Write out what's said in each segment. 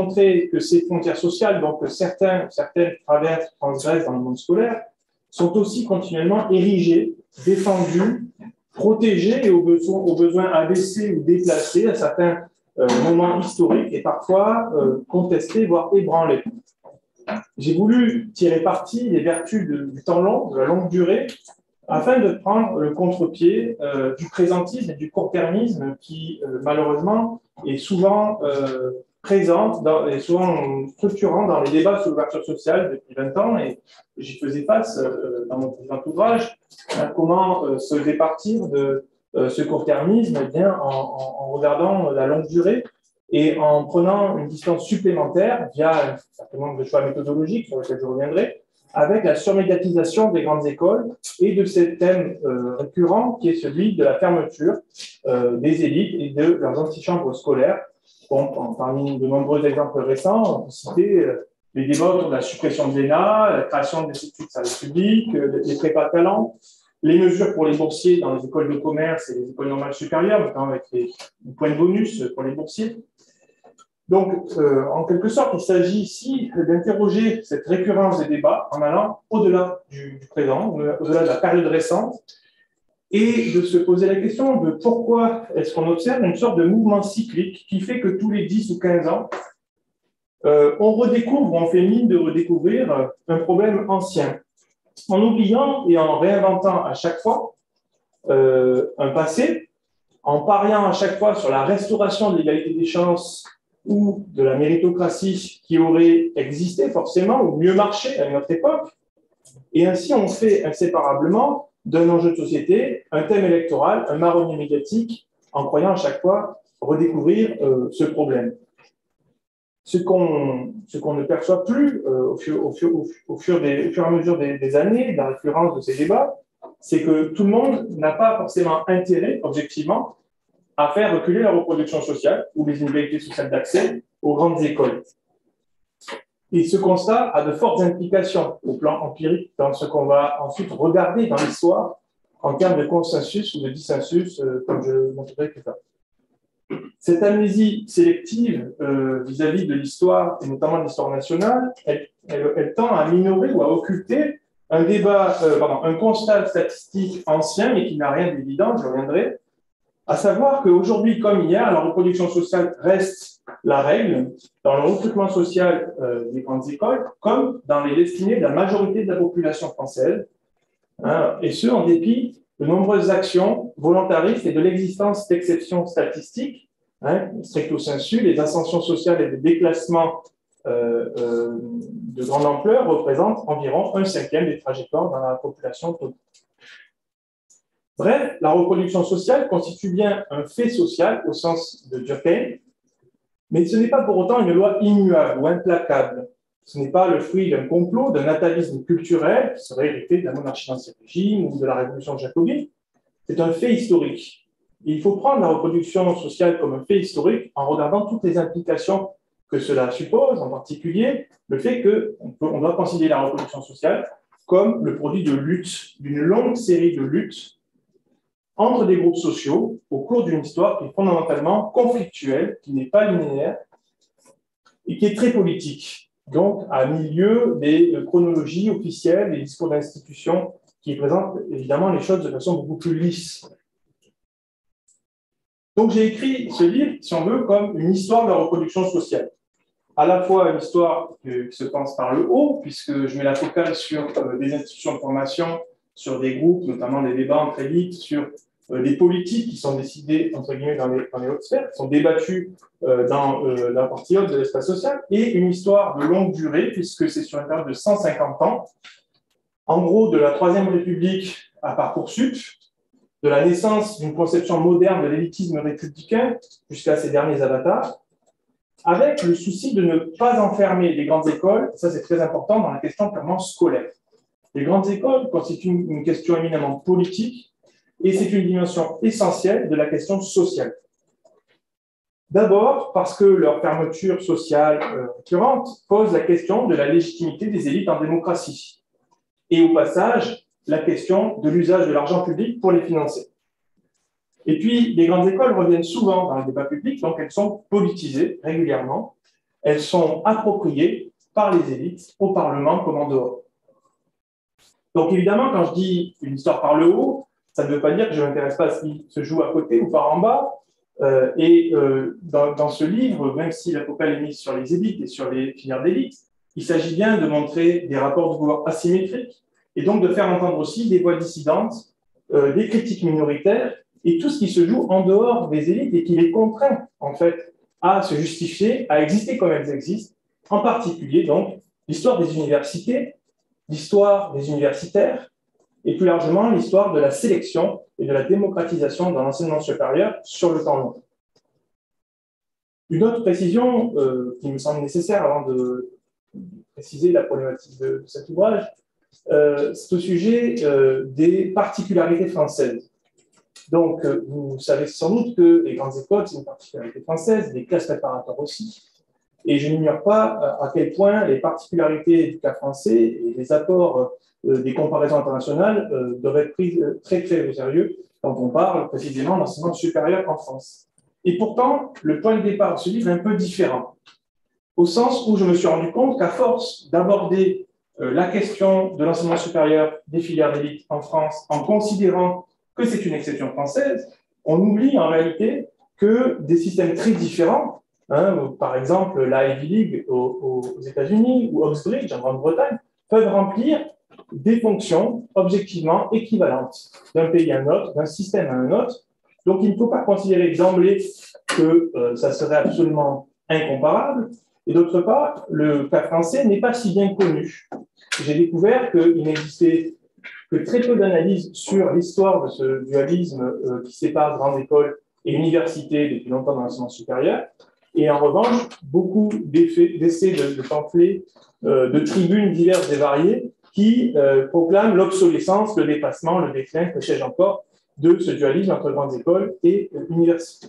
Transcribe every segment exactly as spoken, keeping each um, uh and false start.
montrer que ces frontières sociales, donc que certains, certaines traversent, transgressent dans le monde scolaire, sont aussi continuellement érigées, défendues, protégées et aux besoins, aux besoins abaissés ou déplacés à certains euh, moments historiques et parfois euh, contestés, voire ébranlés. J'ai voulu tirer parti des vertus de, du temps long, de la longue durée, afin de prendre le contre-pied euh, du présentisme et du court-termisme qui, euh, malheureusement, est souvent euh, présent dans, et souvent structurant dans les débats sur l'ouverture sociale depuis vingt ans. Et j'y faisais face euh, dans mon précédent ouvrage, à comment euh, se départir de euh, ce court-termisme eh bien, en, en, en regardant la longue durée et en prenant une distance supplémentaire via un certain nombre de choix méthodologiques sur lesquels je reviendrai, avec la surmédiatisation des grandes écoles et de ce thème euh, récurrent qui est celui de la fermeture euh, des élites et de leurs antichambres scolaires. Bon, parmi de nombreux exemples récents, on peut citer euh, les débats autour de la suppression de l'E N A, la création des instituts de service public, euh, les prépas talents, les mesures pour les boursiers dans les écoles de commerce et les écoles normales supérieures, notamment avec les, les points de bonus pour les boursiers. Donc, euh, en quelque sorte, il s'agit ici d'interroger cette récurrence des débats en allant au-delà du, du présent, au-delà de la période récente, et de se poser la question de pourquoi est-ce qu'on observe une sorte de mouvement cyclique qui fait que tous les dix ou quinze ans, euh, on redécouvre, on fait mine de redécouvrir un problème ancien, en oubliant et en réinventant à chaque fois euh, un passé, en pariant à chaque fois sur la restauration de l'égalité des chances ou de la méritocratie qui aurait existé forcément ou mieux marché à notre époque. Et ainsi, on fait inséparablement d'un enjeu de société un thème électoral, un marronnier médiatique, en croyant à chaque fois redécouvrir euh, ce problème. Ce qu'on ce qu'on ne perçoit plus euh, au, fur, au, fur, au, fur des, au fur et à mesure des, des années, de la récurrence de ces débats, c'est que tout le monde n'a pas forcément intérêt, objectivement, à faire reculer la reproduction sociale ou les inégalités sociales d'accès aux grandes écoles. Et ce constat a de fortes implications au plan empirique dans ce qu'on va ensuite regarder dans l'histoire en termes de consensus ou de dissensus, euh, comme je le montrerai plus tard. Cette amnésie sélective euh, vis-à-vis de l'histoire, et notamment de l'histoire nationale, elle, elle, elle tend à minorer ou à occulter un débat, euh, pardon, un constat statistique ancien, mais qui n'a rien d'évident, je reviendrai, à savoir qu'aujourd'hui, comme hier, la reproduction sociale reste la règle dans le recrutement social euh, des grandes écoles, comme dans les destinées de la majorité de la population française, hein, et ce, en dépit de nombreuses actions volontaristes et de l'existence d'exceptions statistiques, hein, stricto sensu, les ascensions sociales et les déclassements euh, euh, de grande ampleur représentent environ un cinquième des trajectoires dans la population totale. Bref, la reproduction sociale constitue bien un fait social au sens de Durkheim, mais ce n'est pas pour autant une loi immuable ou implacable. Ce n'est pas le fruit d'un complot, d'un natalisme culturel qui serait hérité de la monarchie d'Ancien Régime ou de la révolution jacobine. C'est un fait historique. Et il faut prendre la reproduction sociale comme un fait historique en regardant toutes les implications que cela suppose, en particulier le fait qu'on doit considérer la reproduction sociale comme le produit de luttes, d'une longue série de luttes entre des groupes sociaux au cours d'une histoire qui est fondamentalement conflictuelle, qui n'est pas linéaire et qui est très politique. Donc, à milieu des chronologies officielles, des discours d'institutions qui présentent évidemment les choses de façon beaucoup plus lisse. Donc, j'ai écrit ce livre, si on veut, comme une histoire de la reproduction sociale. À la fois une histoire qui se pense par le haut, puisque je mets la focale sur des institutions de formation, sur des groupes, notamment des débats entre élites, sur des politiques qui sont décidées, entre guillemets, dans les, dans les hautes sphères, qui sont débattues euh, dans euh, la partie haute de l'espace social, et une histoire de longue durée, puisque c'est sur une période de cent cinquante ans, en gros de la Troisième République à Parcoursup, de la naissance d'une conception moderne de l'élitisme républicain jusqu'à ses derniers avatars, avec le souci de ne pas enfermer les grandes écoles, ça c'est très important, dans la question purement scolaire. Les grandes écoles constituent une question éminemment politique, et c'est une dimension essentielle de la question sociale. D'abord, parce que leur fermeture sociale euh, récurrente pose la question de la légitimité des élites en démocratie. Et au passage, la question de l'usage de l'argent public pour les financer. Et puis, les grandes écoles reviennent souvent dans le débat public, donc elles sont politisées régulièrement. elles sont appropriées par les élites, au Parlement comme en dehors. Donc évidemment, quand je dis une histoire par le haut, ça ne veut pas dire que je ne m'intéresse pas à ce qui se joue à côté ou par en bas. Euh, et euh, dans, dans ce livre, même si la focale est mise sur les élites et sur les filières d'élite, il s'agit bien de montrer des rapports de pouvoir asymétriques et donc de faire entendre aussi des voix dissidentes, euh, des critiques minoritaires et tout ce qui se joue en dehors des élites et qui les contraint en fait à se justifier, à exister comme elles existent, en particulier donc l'histoire des universités, l'histoire des universitaires et plus largement l'histoire de la sélection et de la démocratisation dans l'enseignement supérieur sur le temps long. Une autre précision euh, qui me semble nécessaire avant de préciser la problématique de, de cet ouvrage, euh, c'est au sujet euh, des particularités françaises. Donc, euh, vous savez sans doute que les grandes écoles, c'est une particularité française, les classes préparatoires aussi, et je n'ignore pas à quel point les particularités du cas français et les apports euh, des comparaisons internationales euh, doivent être pris euh, très très au sérieux quand on parle précisément d'enseignement supérieur en France. Et pourtant, le point de départ de ce livre est un peu différent, au sens où je me suis rendu compte qu'à force d'aborder euh, la question de l'enseignement supérieur des filières d'élite en France en considérant que c'est une exception française, on oublie en réalité que des systèmes très différents, hein, par exemple la Ivy League aux, aux États-Unis ou Oxbridge en Grande-Bretagne, peuvent remplir des fonctions objectivement équivalentes d'un pays à un autre, d'un système à un autre. Donc il ne faut pas considérer d'emblée que euh, ça serait absolument incomparable. Et d'autre part, le cas français n'est pas si bien connu. J'ai découvert qu'il n'existait que très peu d'analyses sur l'histoire de ce dualisme euh, qui sépare grande école et université depuis longtemps dans l'enseignement supérieur. Et en revanche, beaucoup d'essais de, de pamphlets, euh, de tribunes diverses et variées qui euh, proclament l'obsolescence, le dépassement, le déclin, que sais-je encore, de ce dualisme entre grandes écoles et euh, universités.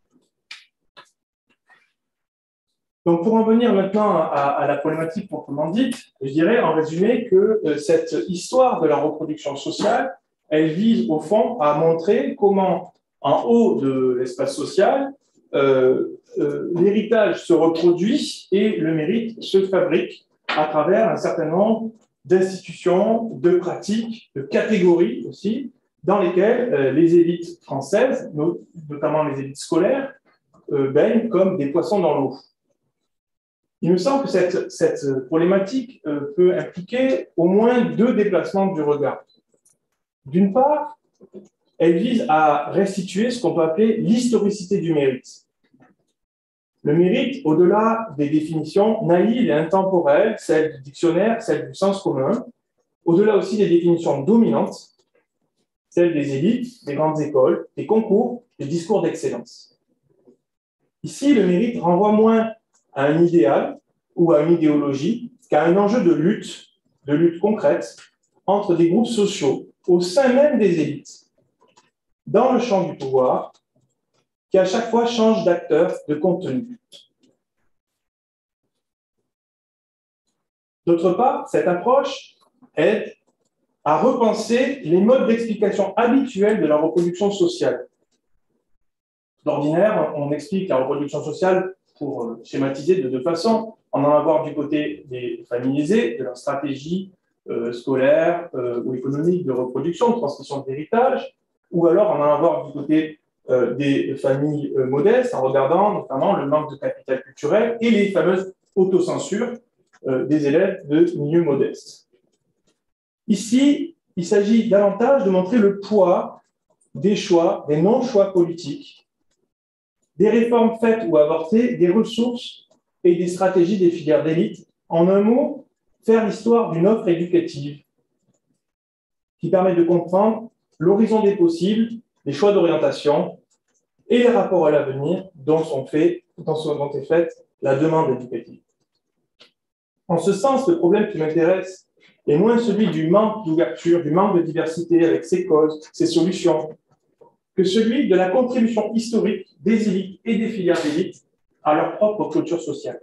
Donc, pour en venir maintenant à, à la problématique proprement dite, je dirais en résumé que euh, cette histoire de la reproduction sociale, elle vise au fond à montrer comment, en haut de l'espace social, euh, euh, l'héritage se reproduit et le mérite se fabrique à travers un certain nombre d'institutions, de pratiques, de catégories aussi, dans lesquelles euh, les élites françaises, not notamment les élites scolaires, euh, baignent comme des poissons dans l'eau. Il me semble que cette, cette problématique euh, peut impliquer au moins deux déplacements du regard. D'une part, elle vise à restituer ce qu'on peut appeler l'historicité du mérite. Le mérite, au-delà des définitions naïves et intemporelles, celles du dictionnaire, celles du sens commun, au-delà aussi des définitions dominantes, celles des élites, des grandes écoles, des concours, des discours d'excellence. Ici, le mérite renvoie moins à un idéal ou à une idéologie qu'à un enjeu de lutte, de lutte concrète entre des groupes sociaux au sein même des élites, dans le champ du pouvoir, qui à chaque fois change d'acteur, de contenu. D'autre part, cette approche aide à repenser les modes d'explication habituels de la reproduction sociale. D'ordinaire, on explique la reproduction sociale, pour schématiser de deux façons, en en avoir du côté des familles aisées, de leur stratégie euh, scolaire euh, ou économique de reproduction, de transmission d'héritage, ou alors en en avoir du côté euh, des familles euh, modestes, en regardant notamment le manque de capital culturel et les fameuses autocensures euh, des élèves de milieux modestes. Ici, il s'agit davantage de montrer le poids des choix, des non-choix politiques, des réformes faites ou avortées, des ressources et des stratégies des filières d'élite. En un mot, faire l'histoire d'une offre éducative qui permet de comprendre l'horizon des possibles, les choix d'orientation et les rapports à l'avenir dont, sont faits, dont, sont, dont est faite la demande éducative. En ce sens, le problème qui m'intéresse est moins celui du manque d'ouverture, du manque de diversité avec ses causes, ses solutions, que celui de la contribution historique des élites et des filières d'élite à leur propre culture sociale.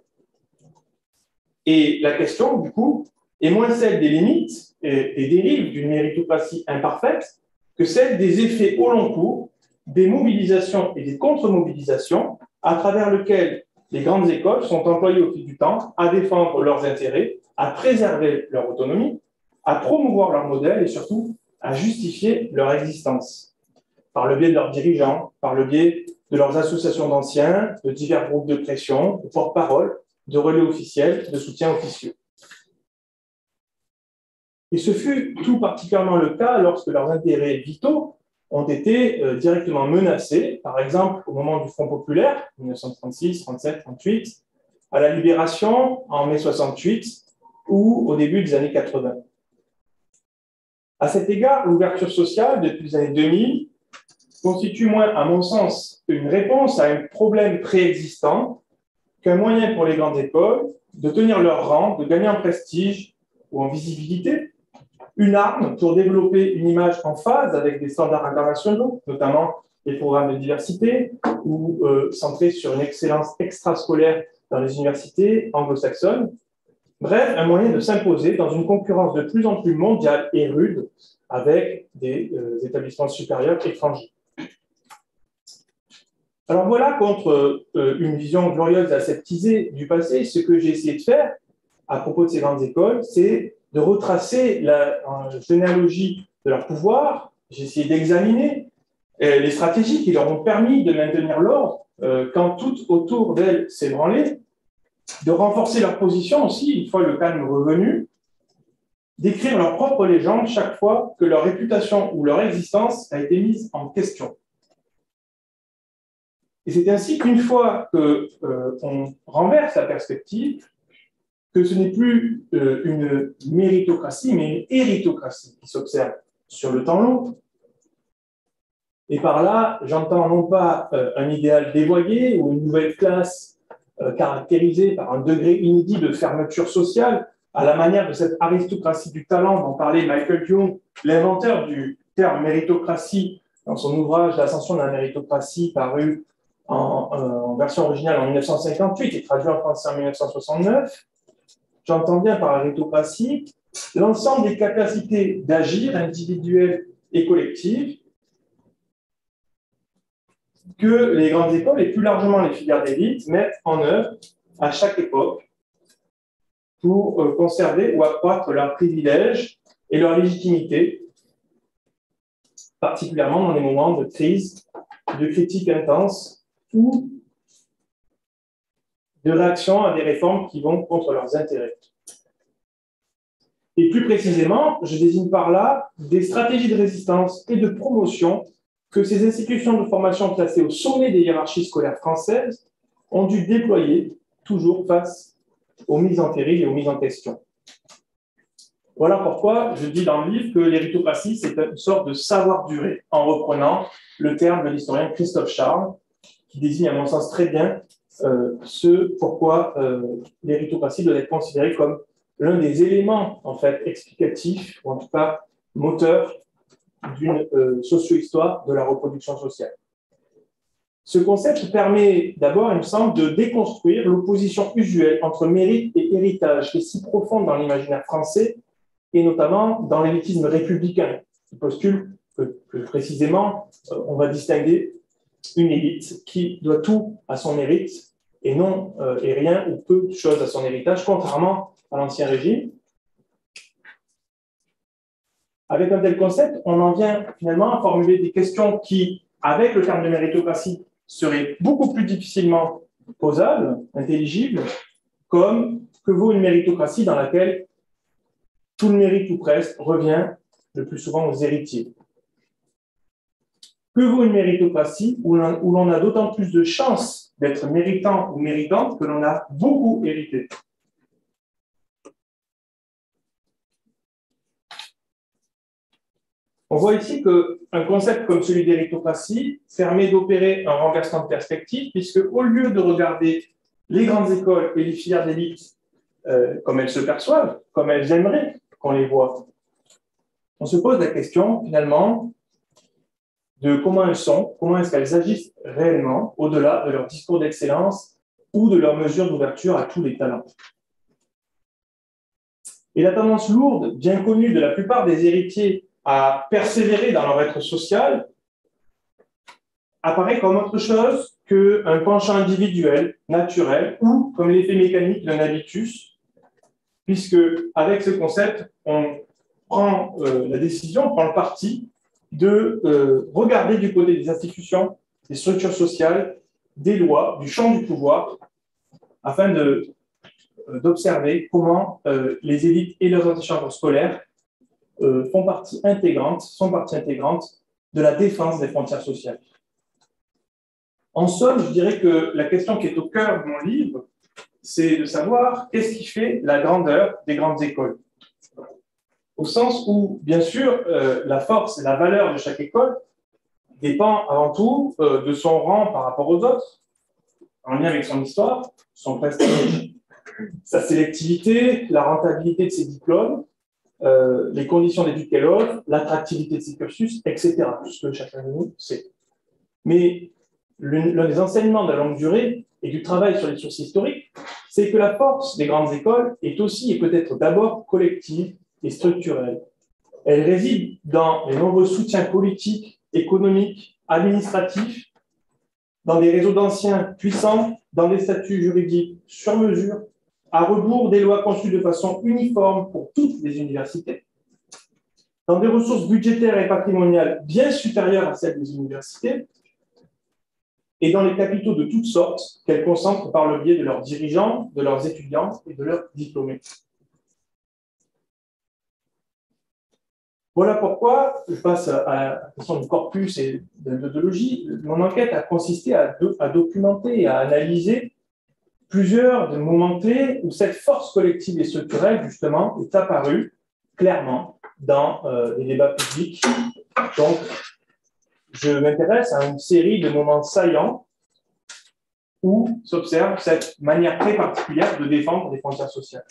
Et la question, du coup, est moins celle des limites et des dérives d'une méritocratie imparfaite que celle des effets au long cours, des mobilisations et des contre-mobilisations à travers lesquelles les grandes écoles sont employées au fil du temps à défendre leurs intérêts, à préserver leur autonomie, à promouvoir leur modèle et surtout à justifier leur existence, par le biais de leurs dirigeants, par le biais de leurs associations d'anciens, de divers groupes de pression, de porte-parole, de relais officiels, de soutien officieux. Et ce fut tout particulièrement le cas lorsque leurs intérêts vitaux ont été euh, directement menacés, par exemple au moment du Front populaire, mille neuf cent trente-six, trente-sept, trente-huit, à la Libération en mai soixante-huit ou au début des années quatre-vingts. À cet égard, l'ouverture sociale depuis les années deux mille constitue moins, à mon sens, une réponse à un problème préexistant qu'un moyen pour les grandes écoles de tenir leur rang, de gagner en prestige ou en visibilité, une arme pour développer une image en phase avec des standards internationaux, notamment les programmes de diversité ou euh, centrés sur une excellence extrascolaire dans les universités anglo-saxonnes. Bref, un moyen de s'imposer dans une concurrence de plus en plus mondiale et rude avec des euh, établissements supérieurs étrangers. Alors voilà, contre euh, une vision glorieuse et aseptisée du passé, ce que j'ai essayé de faire à propos de ces grandes écoles, c'est de retracer la généalogie de leur pouvoir. J'ai essayé d'examiner euh, les stratégies qui leur ont permis de maintenir l'ordre euh, quand tout autour d'elles s'est branlé, de renforcer leur position aussi, une fois le calme revenu, d'écrire leur propre légende chaque fois que leur réputation ou leur existence a été mise en question. Et c'est ainsi qu'une fois qu'on euh, renverse la perspective, que ce n'est plus euh, une méritocratie, mais une héritocratie qui s'observe sur le temps long. Et par là, j'entends non pas euh, un idéal dévoyé ou une nouvelle classe euh, caractérisée par un degré inédit de fermeture sociale, à la manière de cette aristocratie du talent dont parlait Michael Young, l'inventeur du terme méritocratie, dans son ouvrage L'ascension de la méritocratie, paru en, euh, en version originale en mille neuf cent cinquante-huit et traduit en français en mille neuf cent soixante-neuf. J'entends bien par méritocratie l'ensemble des capacités d'agir individuelles et collectives que les grandes écoles et plus largement les filières d'élite mettent en œuvre à chaque époque pour euh, conserver ou accroître leurs privilèges et leur légitimité, particulièrement dans les moments de crise, de critique intense ou de réaction à des réformes qui vont contre leurs intérêts. Et plus précisément, je désigne par là des stratégies de résistance et de promotion que ces institutions de formation placées au sommet des hiérarchies scolaires françaises ont dû déployer toujours face aux mises en péril et aux mises en question. Voilà pourquoi je dis dans le livre que l'héritocratie, c'est une sorte de savoir durer, en reprenant le terme de l'historien Christophe Charles, qui désigne à mon sens très bien euh, ce pourquoi euh, l'héritocratie doit être considérée comme l'un des éléments en fait explicatifs, ou en tout cas moteurs d'une euh, socio-histoire de la reproduction sociale. Ce concept permet d'abord, il me semble, de déconstruire l'opposition usuelle entre mérite et héritage, qui est si profonde dans l'imaginaire français, et notamment dans l'élitisme républicain, qui postule que, que précisément, euh, on va distinguer une élite qui doit tout à son mérite, et non euh, et rien ou peu de choses à son héritage, contrairement à l'Ancien Régime. Avec un tel concept, on en vient finalement à formuler des questions qui, avec le terme de méritocratie, seraient beaucoup plus difficilement posables, intelligibles, comme que vaut une méritocratie dans laquelle tout le mérite ou presque revient le plus souvent aux héritiers. Que vaut une méritocratie où l'on a d'autant plus de chances d'être méritant ou méritante que l'on a beaucoup hérité? On voit ici qu'un concept comme celui d'héritocratie permet d'opérer un renversement de perspective, puisque au lieu de regarder les grandes écoles et les filières d'élite euh, comme elles se perçoivent, comme elles aimeraient qu'on les voit, on se pose la question finalement de comment elles sont, comment est-ce qu'elles agissent réellement au-delà de leur discours d'excellence ou de leurs mesures d'ouverture à tous les talents. Et la tendance lourde, bien connue de la plupart des héritiers à persévérer dans leur être social, apparaît comme autre chose qu'un penchant individuel, naturel, ou comme l'effet mécanique d'un habitus, puisque avec ce concept, on prend euh, la décision, on prend le parti de euh, regarder du côté des institutions, des structures sociales, des lois, du champ du pouvoir, afin de, euh, d'observer comment euh, les élites et leurs antichambres scolaires euh, font partie intégrante, sont partie intégrante de la défense des frontières sociales. En somme, je dirais que la question qui est au cœur de mon livre, c'est de savoir qu'est-ce qui fait la grandeur des grandes écoles. Au sens où, bien sûr, euh, la force et la valeur de chaque école dépend avant tout euh, de son rang par rapport aux autres, en lien avec son histoire, son prestige, sa sélectivité, la rentabilité de ses diplômes, euh, les conditions d'études qu'elle offre, l'attractivité de ses cursus, et cetera. Tout ce que chacun de nous sait. Mais l'un des enseignements de la longue durée et du travail sur les sources historiques, c'est que la force des grandes écoles est aussi et peut-être d'abord collective et structurelle. Elle réside dans les nombreux soutiens politiques, économiques, administratifs, dans des réseaux d'anciens puissants, dans des statuts juridiques sur mesure, à rebours des lois conçues de façon uniforme pour toutes les universités, dans des ressources budgétaires et patrimoniales bien supérieures à celles des universités, et dans les capitaux de toutes sortes qu'elles concentrent par le biais de leurs dirigeants, de leurs étudiants et de leurs diplômés. Voilà pourquoi je passe à la question du corpus et de la méthodologie. Mon enquête a consisté à, do à documenter et à analyser plusieurs moments clés où cette force collective et structurelle, justement, est apparue clairement dans euh, les débats publics. Donc, je m'intéresse à une série de moments saillants où s'observe cette manière très particulière de défendre des frontières sociales.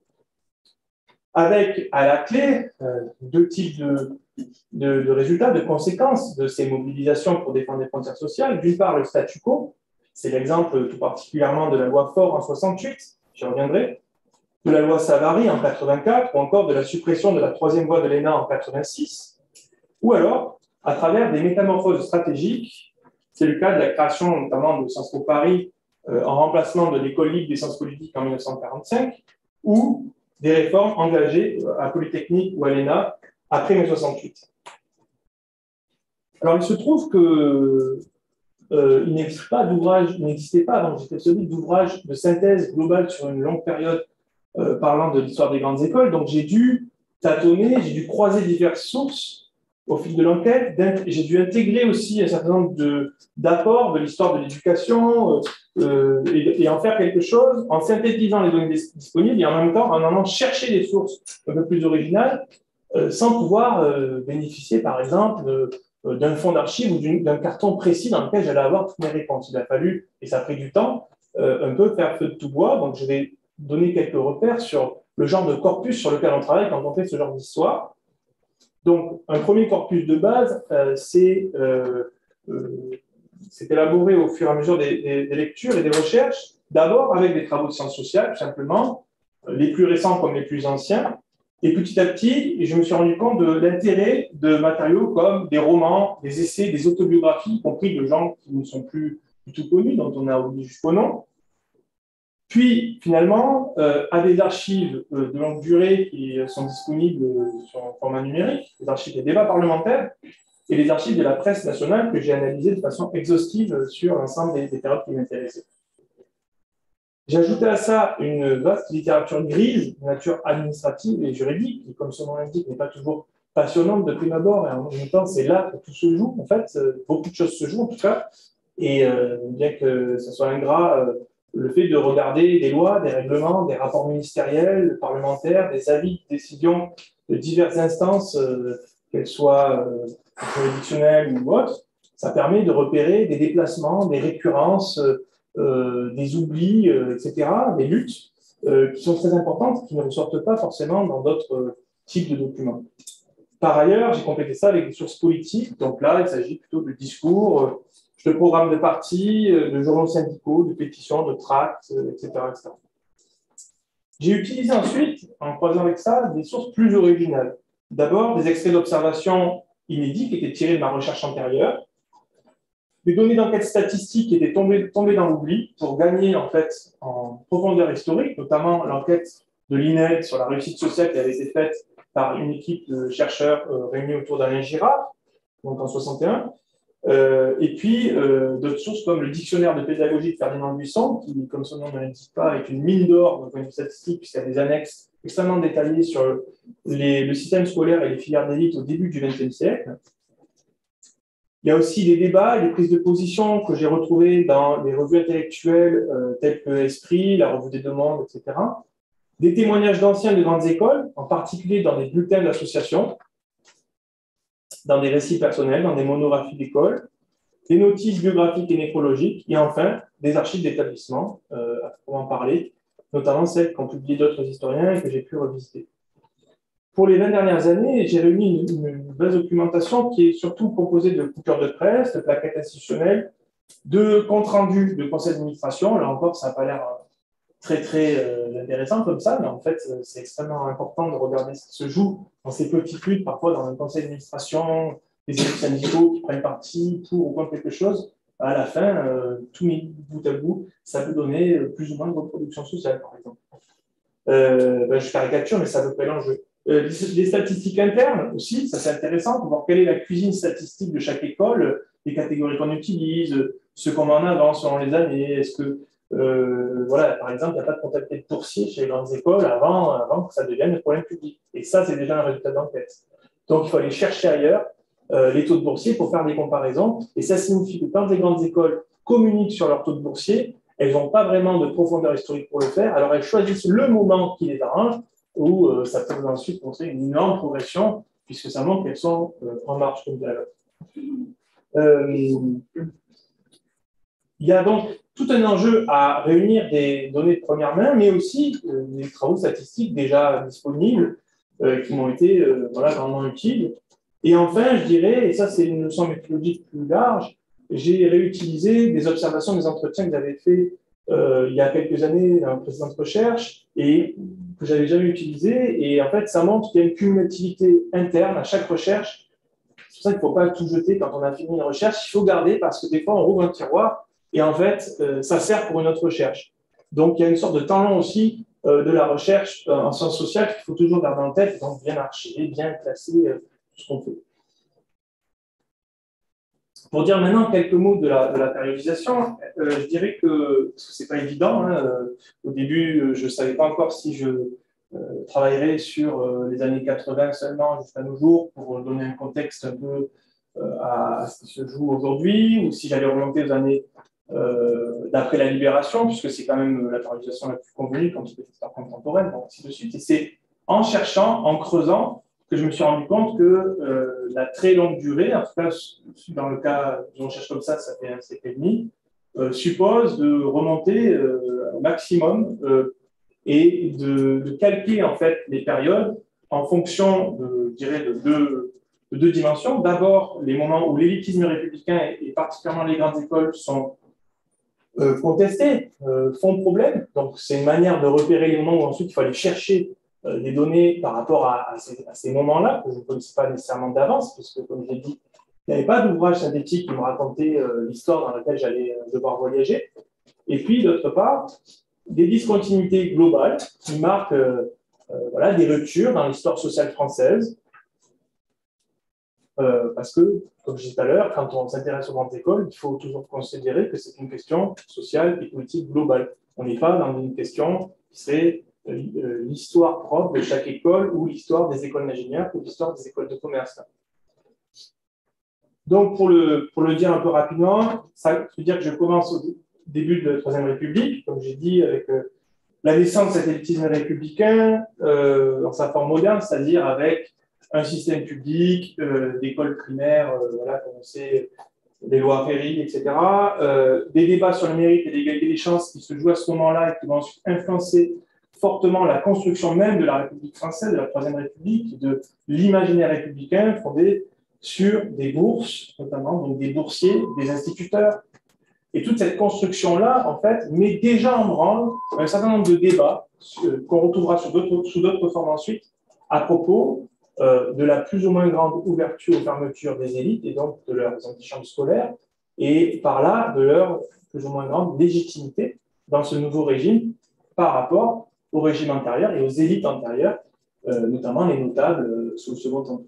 Avec, à la clé, euh, deux types de, de, de résultats, de conséquences de ces mobilisations pour défendre des frontières sociales. D'une part, le statu quo, c'est l'exemple tout particulièrement de la loi Faure en soixante-huit, j'y reviendrai, de la loi Savary en quatre-vingt-quatre, ou encore de la suppression de la troisième voie de l'E N A en quatre-vingt-six, ou alors, à travers des métamorphoses stratégiques, c'est le cas de la création notamment de Sciences Po Paris euh, en remplacement de l'École libre des sciences politiques en mille neuf cent quarante-cinq, ou des réformes engagées à Polytechnique ou à l'E N A après mai soixante-huit. Alors, il se trouve que euh, il n'existe pas d'ouvrage, il n'existait pas avant que j'étais celui d'ouvrage de synthèse globale sur une longue période euh, parlant de l'histoire des grandes écoles. Donc, j'ai dû tâtonner, j'ai dû croiser diverses sources au fil de l'enquête. J'ai dû intégrer aussi un certain nombre d'apports de, de l'histoire de l'éducation euh, et, et en faire quelque chose en synthétisant les données disponibles et en même temps en allant chercher des sources un peu plus originales euh, sans pouvoir euh, bénéficier, par exemple, euh, d'un fonds d'archives ou d'un carton précis dans lequel j'allais avoir toutes mes réponses. Il a fallu, et ça a pris du temps, euh, un peu faire feu de tout bois. Donc, je vais donner quelques repères sur le genre de corpus sur lequel on travaille quand on fait ce genre d'histoire. Donc, un premier corpus de base, euh, c'est euh, euh, élaboré au fur et à mesure des, des, des lectures et des recherches, d'abord avec des travaux de sciences sociales, tout simplement, les plus récents comme les plus anciens. Et petit à petit, je me suis rendu compte de l'intérêt de matériaux comme des romans, des essais, des autobiographies, y compris de gens qui ne sont plus du tout connus, dont on a oublié jusqu'au nom. Puis, finalement, euh, à des archives euh, de longue durée qui sont disponibles sur un format numérique, les archives des débats parlementaires et les archives de la presse nationale que j'ai analysées de façon exhaustive sur l'ensemble des, des périodes qui m'intéressaient. J'ai ajouté à ça une vaste littérature grise, de nature administrative et juridique, qui, comme son nom l'indique, n'est pas toujours passionnante de prime abord, et en même temps, c'est là que tout se joue, en fait, beaucoup de choses se jouent, en tout cas, et euh, bien que ce soit ingrat, euh, le fait de regarder des lois, des règlements, des rapports ministériels, parlementaires, des avis, des décisions de diverses instances, euh, qu'elles soient euh, juridictionnelles ou autres, ça permet de repérer des déplacements, des récurrences, euh, Euh, des oublis, euh, et cetera, des luttes euh, qui sont très importantes, qui ne ressortent pas forcément dans d'autres euh, types de documents. Par ailleurs, j'ai complété ça avec des sources politiques. Donc là, il s'agit plutôt de discours, euh, de programmes de partis, euh, de journaux syndicaux, de pétitions, de tracts, euh, et cetera, et cetera. J'ai utilisé ensuite, en croisant avec ça, des sources plus originales. D'abord, des extraits d'observations inédits qui étaient tirés de ma recherche antérieure, des données d'enquête statistique étaient tombées, tombées dans l'oubli pour gagner en fait en profondeur historique, notamment l'enquête de l'I N E D sur la réussite sociale qui avait été faite par une équipe de chercheurs euh, réunis autour d'Alain Girard, donc en soixante et un. Euh, et puis, euh, d'autres sources comme le dictionnaire de pédagogie de Ferdinand Buisson, qui, comme son nom ne l'indique pas, est une mine d'or d'un point de vue statistique, puisqu'il y a des annexes extrêmement détaillées sur les, le système scolaire et les filières d'élite au début du vingtième siècle. Il y a aussi des débats et des prises de position que j'ai retrouvées dans les revues intellectuelles euh, telles que Esprit, la Revue des Deux Mondes, et cetera. Des témoignages d'anciens de grandes écoles, en particulier dans des bulletins d'association, dans des récits personnels, dans des monographies d'école, des notices biographiques et nécrologiques, et enfin des archives d'établissement, euh, à proprement parler, notamment celles qu'ont publiées d'autres historiens et que j'ai pu revisiter. Pour les vingt dernières années, j'ai réuni une, une base documentation qui est surtout composée de coupures de presse, de plaquettes institutionnelles, de comptes rendus de conseils d'administration. Là encore, ça n'a pas l'air très, très euh, intéressant comme ça, mais en fait, c'est extrêmement important de regarder ce qui se joue dans ces petites luttes, parfois dans un conseil d'administration, les élus syndicaux qui prennent parti pour ou contre quelque chose. À la fin, euh, tout mis bout à bout, ça peut donner plus ou moins de reproduction sociale, par exemple. Euh, ben, je caricature, mais ça veut pas l'enjeu. Euh, les statistiques internes aussi, ça c'est intéressant, pour voir quelle est la cuisine statistique de chaque école, les catégories qu'on utilise, ce qu'on met en avant selon les années. Est-ce que, euh, voilà, par exemple, il n'y a pas de comptabilité de boursiers chez les grandes écoles avant, avant que ça devienne le problème public. Et ça, c'est déjà un résultat d'enquête. Donc, il faut aller chercher ailleurs euh, les taux de boursiers pour faire des comparaisons. Et ça signifie que quand les grandes écoles communiquent sur leur taux de boursiers, elles n'ont pas vraiment de profondeur historique pour le faire, alors elles choisissent le moment qui les arrange, où euh, ça peut ensuite montrer une énorme progression, puisque ça montre qu'elles sont euh, en marche comme de la euh, Il y a donc tout un enjeu à réunir des données de première main, mais aussi euh, des travaux statistiques déjà disponibles, euh, qui m'ont été euh, voilà, vraiment utiles. Et enfin, je dirais, et ça c'est une notion méthodologique plus large, j'ai réutilisé des observations, des entretiens que j'avais fait euh, il y a quelques années dans une précédente recherche et que j'avais jamais utilisé. Et en fait, ça montre qu'il y a une cumulativité interne à chaque recherche. C'est pour ça qu'il ne faut pas tout jeter quand on a fini une recherche. Il faut garder parce que des fois, on rouvre un tiroir et en fait, euh, ça sert pour une autre recherche. Donc, il y a une sorte de temps long aussi euh, de la recherche euh, en sciences sociales qu'il faut toujours garder en tête, donc bien archiver, bien classer euh, tout ce qu'on fait. Pour dire maintenant quelques mots de la, de la périodisation, euh, je dirais que, parce que ce n'est pas évident, hein, euh, au début, je ne savais pas encore si je euh, travaillerais sur euh, les années quatre-vingts seulement jusqu'à nos jours, pour donner un contexte un peu euh, à, à ce qui se joue aujourd'hui, ou si j'allais remonter aux années euh, d'après la Libération, puisque c'est quand même la périodisation la plus convenue quand on fait l'histoire contemporaine, bon, ainsi de suite. Et c'est en cherchant, en creusant, que je me suis rendu compte que euh, la très longue durée, en tout cas dans le cas d'une recherche comme ça, ça fait un siècle et demi, euh, suppose de remonter euh, au maximum euh, et de, de calquer en fait les périodes en fonction de, je dirais, de deux, de deux dimensions. D'abord, les moments où l'élitisme républicain et, et particulièrement les grandes écoles sont euh, contestés, euh, font problème. Donc, c'est une manière de repérer les moments où ensuite il faut aller chercher des données par rapport à, à ces, à ces moments-là, que je ne connaissais pas nécessairement d'avance, puisque, comme je l'ai dit, il n'y avait pas d'ouvrage synthétique qui me racontait euh, l'histoire dans laquelle j'allais euh, devoir voyager. Et puis, d'autre part, des discontinuités globales qui marquent euh, euh, voilà, des ruptures dans l'histoire sociale française. Euh, parce que, comme je disais tout à l'heure, quand on s'intéresse aux grandes écoles, il faut toujours considérer que c'est une question sociale et politique globale. On n'est pas dans une question qui serait l'histoire propre de chaque école ou l'histoire des écoles d'ingénieurs ou l'histoire des écoles de commerce. Donc, pour le, pour le dire un peu rapidement, ça veut dire que je commence au début de la Troisième République, comme j'ai dit, avec euh, la naissance de cet élitisme républicain euh, dans sa forme moderne, c'est-à-dire avec un système public, euh, d'écoles primaires, euh, voilà, comme on sait, des lois Ferry, et cetera, euh, des débats sur le mérite et l'égalité des chances qui se jouent à ce moment-là et qui vont ensuite influencer fortement la construction même de la République française, de la Troisième République, de l'imaginaire républicain fondé sur des bourses, notamment, donc des boursiers, des instituteurs. Et toute cette construction-là, en fait, met déjà en branle un certain nombre de débats euh, qu'on retrouvera sous d'autres formes ensuite, à propos euh, de la plus ou moins grande ouverture ou fermeture des élites et donc de leurs antichambres scolaires, et par là de leur plus ou moins grande légitimité dans ce nouveau régime par rapport au régime antérieur et aux élites antérieures, euh, notamment les notables euh, sous le Second Empire.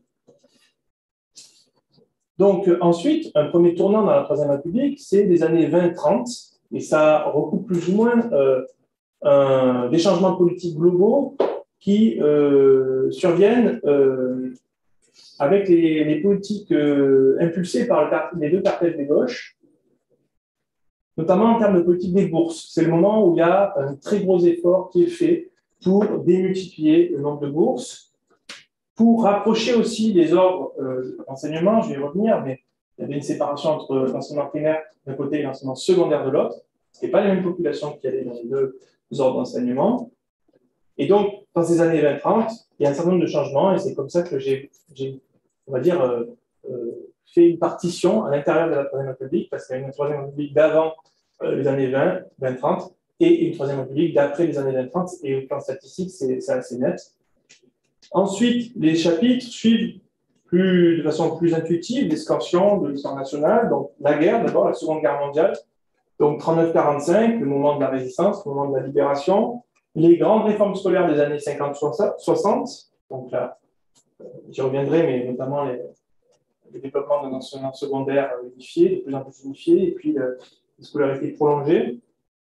Donc euh, ensuite, un premier tournant dans la Troisième République, c'est les années vingt trente, et ça recoupe plus ou moins euh, un, des changements politiques globaux qui euh, surviennent euh, avec les, les politiques euh, impulsées par le, les deux cartels des gauches, notamment en termes de politique des bourses. C'est le moment où il y a un très gros effort qui est fait pour démultiplier le nombre de bourses, pour rapprocher aussi les ordres euh, d'enseignement, je vais y revenir, mais il y avait une séparation entre l'enseignement primaire d'un côté et l'enseignement secondaire de l'autre. Ce n'est pas les mêmes populations qui allaient dans les deux ordres d'enseignement. Et donc, dans ces années vingt trente, il y a un certain nombre de changements, et c'est comme ça que j'ai, on va dire, euh, euh, fait une partition à l'intérieur de la Troisième République, parce qu'il y a une Troisième République d'avant euh, les années vingt, vingt trente, et une Troisième République d'après les années vingt trente, et au plan statistique, c'est assez net. Ensuite, les chapitres suivent plus, de façon plus intuitive l'escansion de l'histoire nationale, donc la guerre, d'abord, la Seconde Guerre mondiale, donc trente-neuf quarante-cinq, le moment de la résistance, le moment de la libération, les grandes réformes scolaires des années cinquante soixante, donc là, j'y reviendrai, mais notamment les, le développement d'un enseignement secondaire unifié, de plus en plus unifié, et puis le, les scolarités prolongées.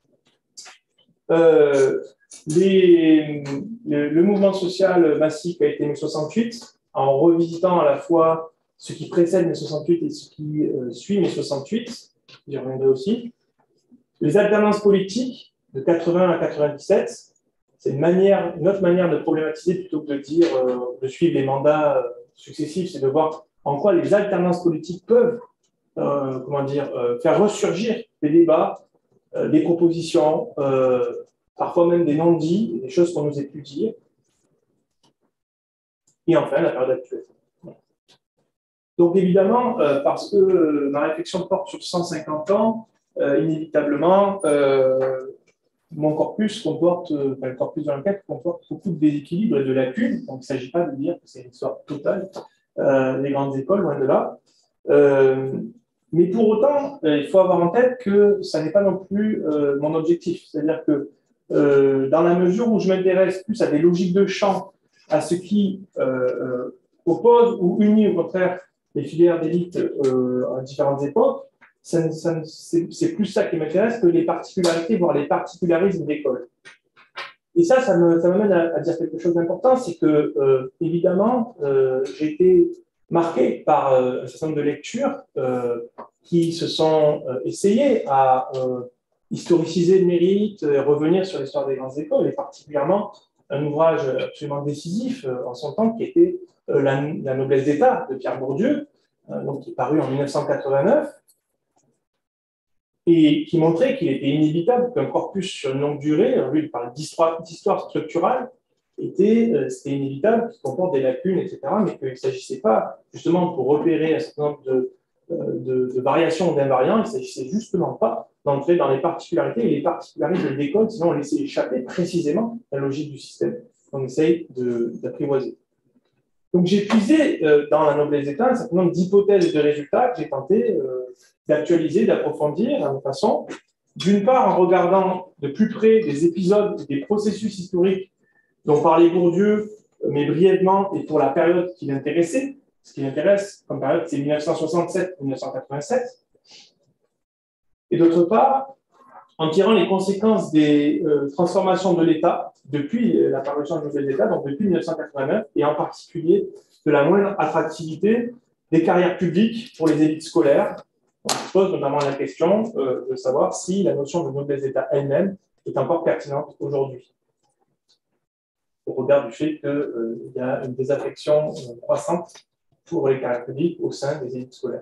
Euh, les, le, le mouvement social massif a été mai soixante-huit, en revisitant à la fois ce qui précède mai soixante-huit et ce qui euh, suit mai soixante-huit, j'y reviendrai aussi. Les alternances politiques de quatre-vingts à quatre-vingt-dix-sept, c'est une, manière, une autre manière de problématiser plutôt que de dire, euh, de suivre les mandats euh, successifs, c'est de voir en quoi les alternances politiques peuvent euh, comment dire, euh, faire ressurgir des débats, euh, des propositions, euh, parfois même des non-dits, des choses qu'on n'osait plus dire. Et enfin, la période actuelle. Donc évidemment, euh, parce que euh, ma réflexion porte sur cent cinquante ans, euh, inévitablement, euh, mon corpus comporte, euh, enfin, le corpus de l'enquête comporte beaucoup de déséquilibres et de lacunes. Donc il ne s'agit pas de dire que c'est une histoire totale euh, des grandes écoles, loin de là. Euh, mais pour autant, euh, il faut avoir en tête que ça n'est pas non plus euh, mon objectif. C'est-à-dire que euh, dans la mesure où je m'intéresse plus à des logiques de champ, à ce qui euh, euh, oppose ou unit au contraire les filières d'élite euh, à différentes époques, c'est plus ça qui m'intéresse que les particularités, voire les particularismes d'école. Et ça, ça m'amène à, à dire quelque chose d'important, c'est que, euh, évidemment, euh, j'ai été marqué par euh, un certain nombre de lectures euh, qui se sont euh, essayées à euh, historiciser le mérite, euh, revenir sur l'histoire des grandes écoles, et particulièrement un ouvrage absolument décisif euh, en son temps qui était euh, la, la noblesse d'État de Pierre Bourdieu, euh, donc, qui est paru en mille neuf cent quatre-vingt-neuf, et qui montrait qu'il était inévitable qu'un corpus sur une longue durée, alors lui il parle d'histoire structurale, était, euh, c'était inévitable, qu'il comporte des lacunes, et cetera, mais qu'il ne s'agissait pas, justement, pour repérer un certain nombre de, de, de variations ou d'invariants, il ne s'agissait justement pas d'entrer dans les particularités, et les particularités de l'école, sinon on laissait échapper précisément la logique du système qu'on essaye d'apprivoiser. Donc j'ai puisé euh, dans la noblesse d'État un certain nombre d'hypothèses et de résultats que j'ai tenté euh, d'actualiser, d'approfondir à ma façon, d'une part en regardant de plus près des épisodes et des processus historiques dont parlait Bourdieu, mais brièvement et pour la période qui l'intéressait. Ce qui l'intéresse comme période, c'est mille neuf cent soixante-sept à mille neuf cent quatre-vingt-sept. Et d'autre part, en tirant les conséquences des euh, transformations de l'État depuis la parution de nouvelle d'État, donc depuis mille neuf cent quatre-vingt-neuf, et en particulier de la moindre attractivité des carrières publiques pour les élites scolaires. On se pose notamment la question euh, de savoir si la notion de noblesse d'État elle-même est encore pertinente aujourd'hui, au regard du fait qu'il euh, y a une désaffection euh, croissante pour les carrières publiques au sein des élites scolaires.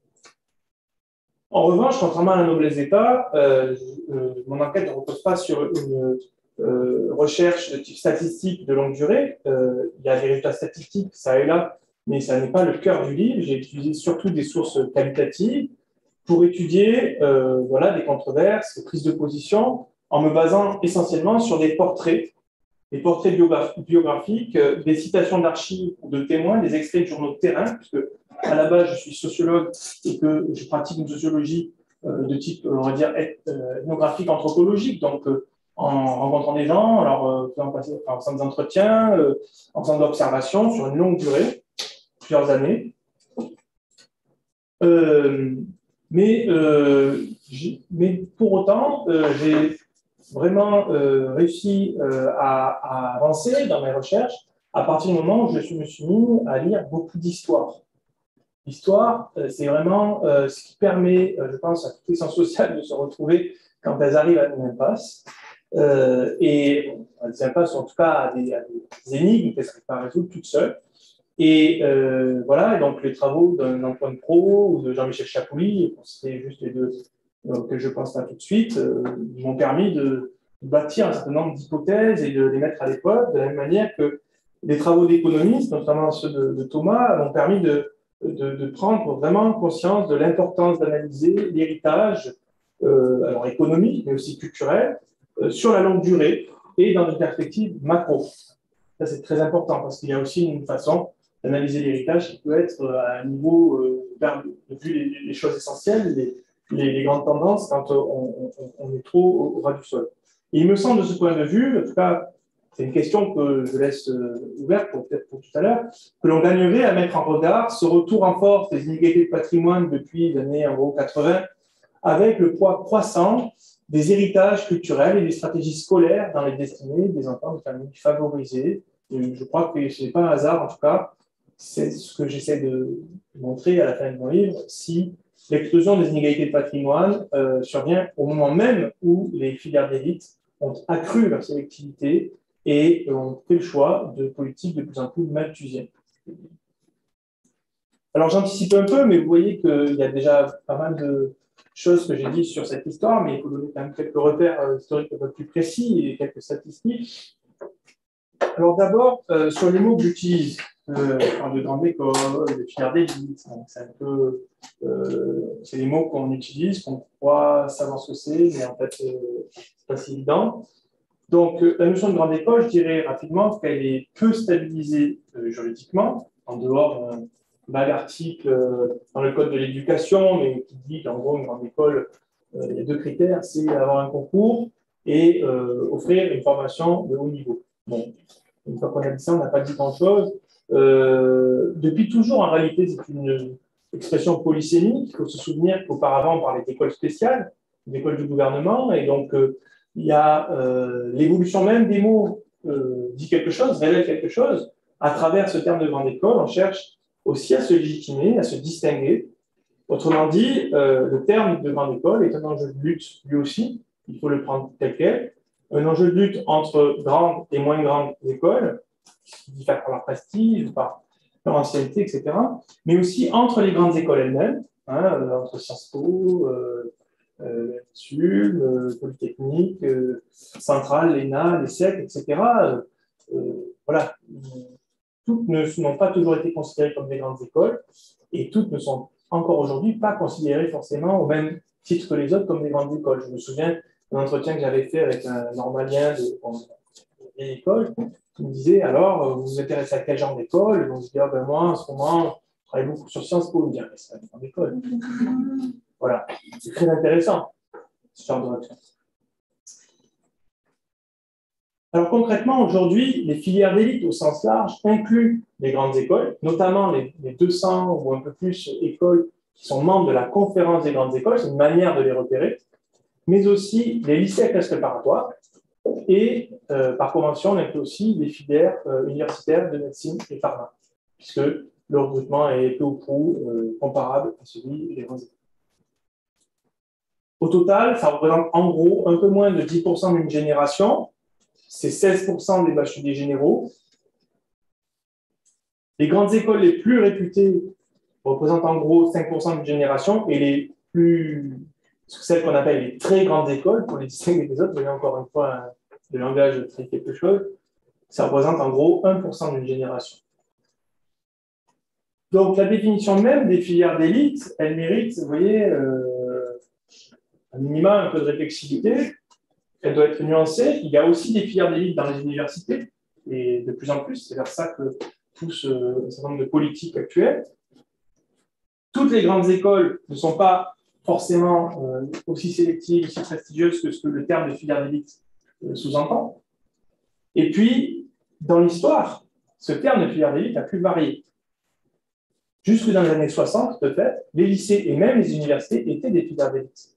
En revanche, contrairement à la noblesse d'État, euh, euh, mon enquête ne repose pas sur une euh, recherche de type statistique de longue durée. Euh, il y a des résultats statistiques, ça et là, mais ça n'est pas le cœur du livre. J'ai utilisé surtout des sources qualitatives pour étudier euh, voilà, des controverses, des prises de position, en me basant essentiellement sur des portraits, des portraits biographiques, euh, des citations d'archives ou de témoins, des extraits de journaux de terrain, puisque à la base je suis sociologue et que je pratique une sociologie euh, de type, on va dire, ethnographique, anthropologique, donc euh, en rencontrant des gens, alors euh, faisant passer, enfin, en faisant des entretiens, euh, en faisant de l'observation sur une longue durée, plusieurs années. Euh, mais, euh, mais pour autant, euh, j'ai vraiment euh, réussi euh, à, à avancer dans mes recherches à partir du moment où je me suis mis à lire beaucoup d'histoires. L'histoire, euh, c'est vraiment euh, ce qui permet, euh, je pense, à toutes les sciences sociales de se retrouver quand elles arrivent à une impasse. Euh, et bon, des impasses, en tout cas, à des, à des énigmes qu'elles ne seraient pas résoudre toutes seules. Et euh, voilà, et donc les travaux d'un Antoine Pro ou de Jean-Michel Chapouli, c'est juste les deux euh, que je pense là tout de suite, euh, m'ont permis de bâtir un certain nombre d'hypothèses et de les mettre à l'épreuve, de la même manière que les travaux d'économistes, notamment ceux de, de Thomas, m'ont permis de, de, de prendre vraiment conscience de l'importance d'analyser l'héritage euh, alors économique, mais aussi culturel, euh, sur la longue durée et dans des perspectives macro. Ça, c'est très important parce qu'il y a aussi une façon d'analyser l'héritage qui peut être à un niveau, euh, vers, vu les, les choses essentielles, les, les, les grandes tendances, quand on, on, on est trop au, au ras du sol. Et il me semble de ce point de vue, en tout cas, c'est une question que je laisse ouverte pour peut-être pour tout à l'heure, que l'on gagnerait à mettre en regard ce retour en force des inégalités de patrimoine depuis les années en gros quatre-vingts, avec le poids croissant des héritages culturels et des stratégies scolaires dans les destinées des enfants de familles favorisées. Et je crois que ce n'est pas un hasard, en tout cas, c'est ce que j'essaie de montrer à la fin de mon livre, si l'explosion des inégalités de patrimoine euh, survient au moment même où les filières d'élite ont accru leur sélectivité et ont fait le choix de politiques de plus en plus malthusiennes. Alors j'anticipe un peu, mais vous voyez qu'il y a déjà pas mal de choses que j'ai dit sur cette histoire, mais il faut donner quand même quelques repères historiques un peu plus précis et quelques statistiques. Alors d'abord, euh, sur les mots que j'utilise, euh, de grande école, de filière d'élite, c'est un peu, euh, c'est les mots qu'on utilise, qu'on croit savoir ce que c'est, mais en fait, euh, c'est pas si évident. Donc, euh, la notion de grande école, je dirais rapidement qu'elle est peu stabilisée euh, juridiquement, en dehors d'un vague article euh, dans le code de l'éducation, mais qui dit qu'en gros, une grande école, euh, il y a deux critères, c'est avoir un concours et euh, offrir une formation de haut niveau. Bon, une fois qu'on a dit ça, on n'a pas dit grand-chose. Euh, depuis toujours, en réalité, c'est une expression polysémique. Il faut se souvenir qu'auparavant, on parlait d'école spéciale, d'école du gouvernement, et donc euh, il y a euh, l'évolution même des mots euh, dit quelque chose, révèle quelque chose. À travers ce terme de grande école, on cherche aussi à se légitimer, à se distinguer. Autrement dit, euh, le terme de grande école est un enjeu de lutte lui aussi, il faut le prendre tel quel, un enjeu de lutte entre grandes et moins grandes écoles, qui diffèrent par leur prestige, par leur ancienneté, et cetera, mais aussi entre les grandes écoles elles-mêmes, hein, entre Sciences Po, euh, euh, S U M, euh, Polytechnique, euh, Centrale, l'E N A, l'ESSEC, et cetera. Euh, voilà, toutes n'ont pas toujours été considérées comme des grandes écoles et toutes ne sont encore aujourd'hui pas considérées forcément au même titre que les autres comme des grandes écoles. Je me souviens d'un entretien que j'avais fait avec un normalien de, de vieille école qui me disait alors, vous vous intéressez à quel genre d'école? Donc je dis, ah, ben moi, en ce moment, je travaille beaucoup sur Sciences Po. Il me dit, ah, mais c'est pas une grande école. Voilà, c'est très intéressant, ce genre de réponse. Alors concrètement, aujourd'hui, les filières d'élite au sens large incluent les grandes écoles, notamment les, les deux cents ou un peu plus écoles qui sont membres de la conférence des grandes écoles, c'est une manière de les repérer, mais aussi les lycées à classe préparatoire, et euh, par convention, on inclut aussi les filières euh, universitaires de médecine et pharma, puisque le recrutement est peu ou prou euh, comparable à celui des grandes écoles. Au total, ça représente en gros un peu moins de dix pour cent d'une génération. C'est seize pour cent des bacheliers généraux. Les grandes écoles les plus réputées représentent en gros cinq pour cent d'une génération et les plus, celles qu'on appelle les très grandes écoles, pour les distinguer des autres, vous voyez encore une fois un, le langage très quelque chose, ça représente en gros un pour cent d'une génération. Donc la définition même des filières d'élite, elle mérite, vous voyez, euh, un minimum, un peu de réflexivité. Elle doit être nuancée. Il y a aussi des filières d'élite dans les universités, et de plus en plus, c'est vers ça que pousse un certain nombre de politiques actuelles. toutes les grandes écoles ne sont pas forcément euh, aussi sélectives, aussi prestigieuses que ce que le terme de filière d'élite euh, sous-entend. Et puis, dans l'histoire, ce terme de filière d'élite a pu varier. Jusque dans les années soixante, de fait, les lycées et même les universités étaient des filières d'élite.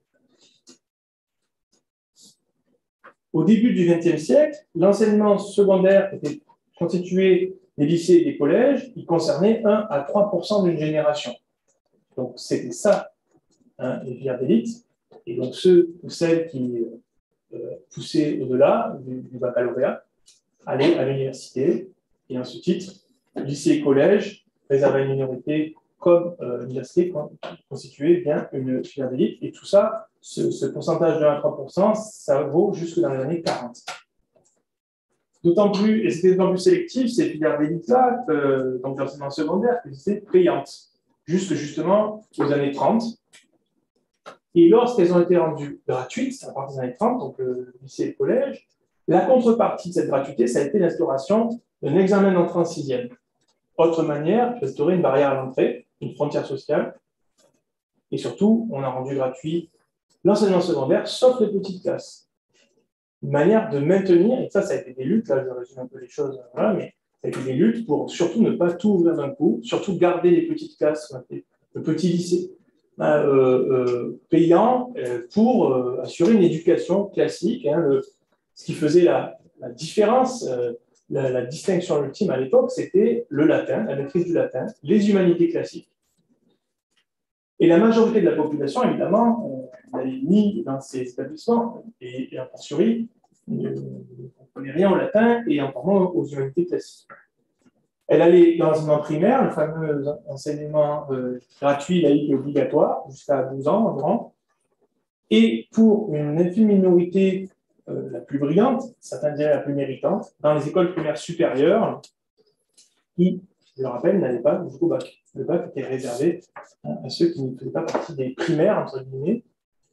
Au début du vingtième siècle, l'enseignement secondaire était constitué des lycées et des collèges. Il concernait un à trois pour cent d'une génération. Donc, c'était ça, hein, les filières d'élite. Et donc, ceux ou celles qui euh, poussaient au-delà du, du baccalauréat allaient à l'université. Et en ce titre, lycée et collège, réservé à une minorité comme euh, l'université, constituait bien une filière d'élite. Et tout ça, ce, ce pourcentage de un à trois pour cent, ça vaut jusque dans les années quarante. D'autant plus, et c'était d'autant plus sélectif, ces filières d'élite-là, euh, donc l'enseignement secondaire, qu'elles étaient payantes, jusque justement aux années trente. Et lorsqu'elles ont été rendues gratuites, à partir des années trente, donc le lycée et le collège, la contrepartie de cette gratuité, ça a été l'instauration d'un examen d'entrée en sixième. Autre manière d'instaurer une barrière à l'entrée, une frontière sociale. Et surtout, on a rendu gratuit l'enseignement secondaire, sauf les petites classes. Une manière de maintenir, et ça, ça a été des luttes, là je résume un peu les choses, voilà, mais ça a été des luttes pour surtout ne pas tout ouvrir d'un coup, surtout garder les petites classes, le petit lycée, euh, euh, payant euh, pour euh, assurer une éducation classique. Hein, le, ce qui faisait la, la différence, euh, la, la distinction ultime à l'époque, c'était le latin, la maîtrise du latin, les humanités classiques. Et la majorité de la population, évidemment, euh, n'allait ni dans ces établissements, et, et a fortiori, ne comprenait rien au latin et encore moins aux humanités classiques. Elle allait dans l'enseignement primaire, le fameux enseignement euh, gratuit, laïque et obligatoire, jusqu'à douze ans environ. Et pour une infime minorité euh, la plus brillante, certains diraient la plus méritante, dans les écoles primaires supérieures, qui, je le rappelle, n'allaient pas jusqu'au bac. Le bac était réservé hein, à ceux qui ne faisaient pas partie des primaires, entre guillemets.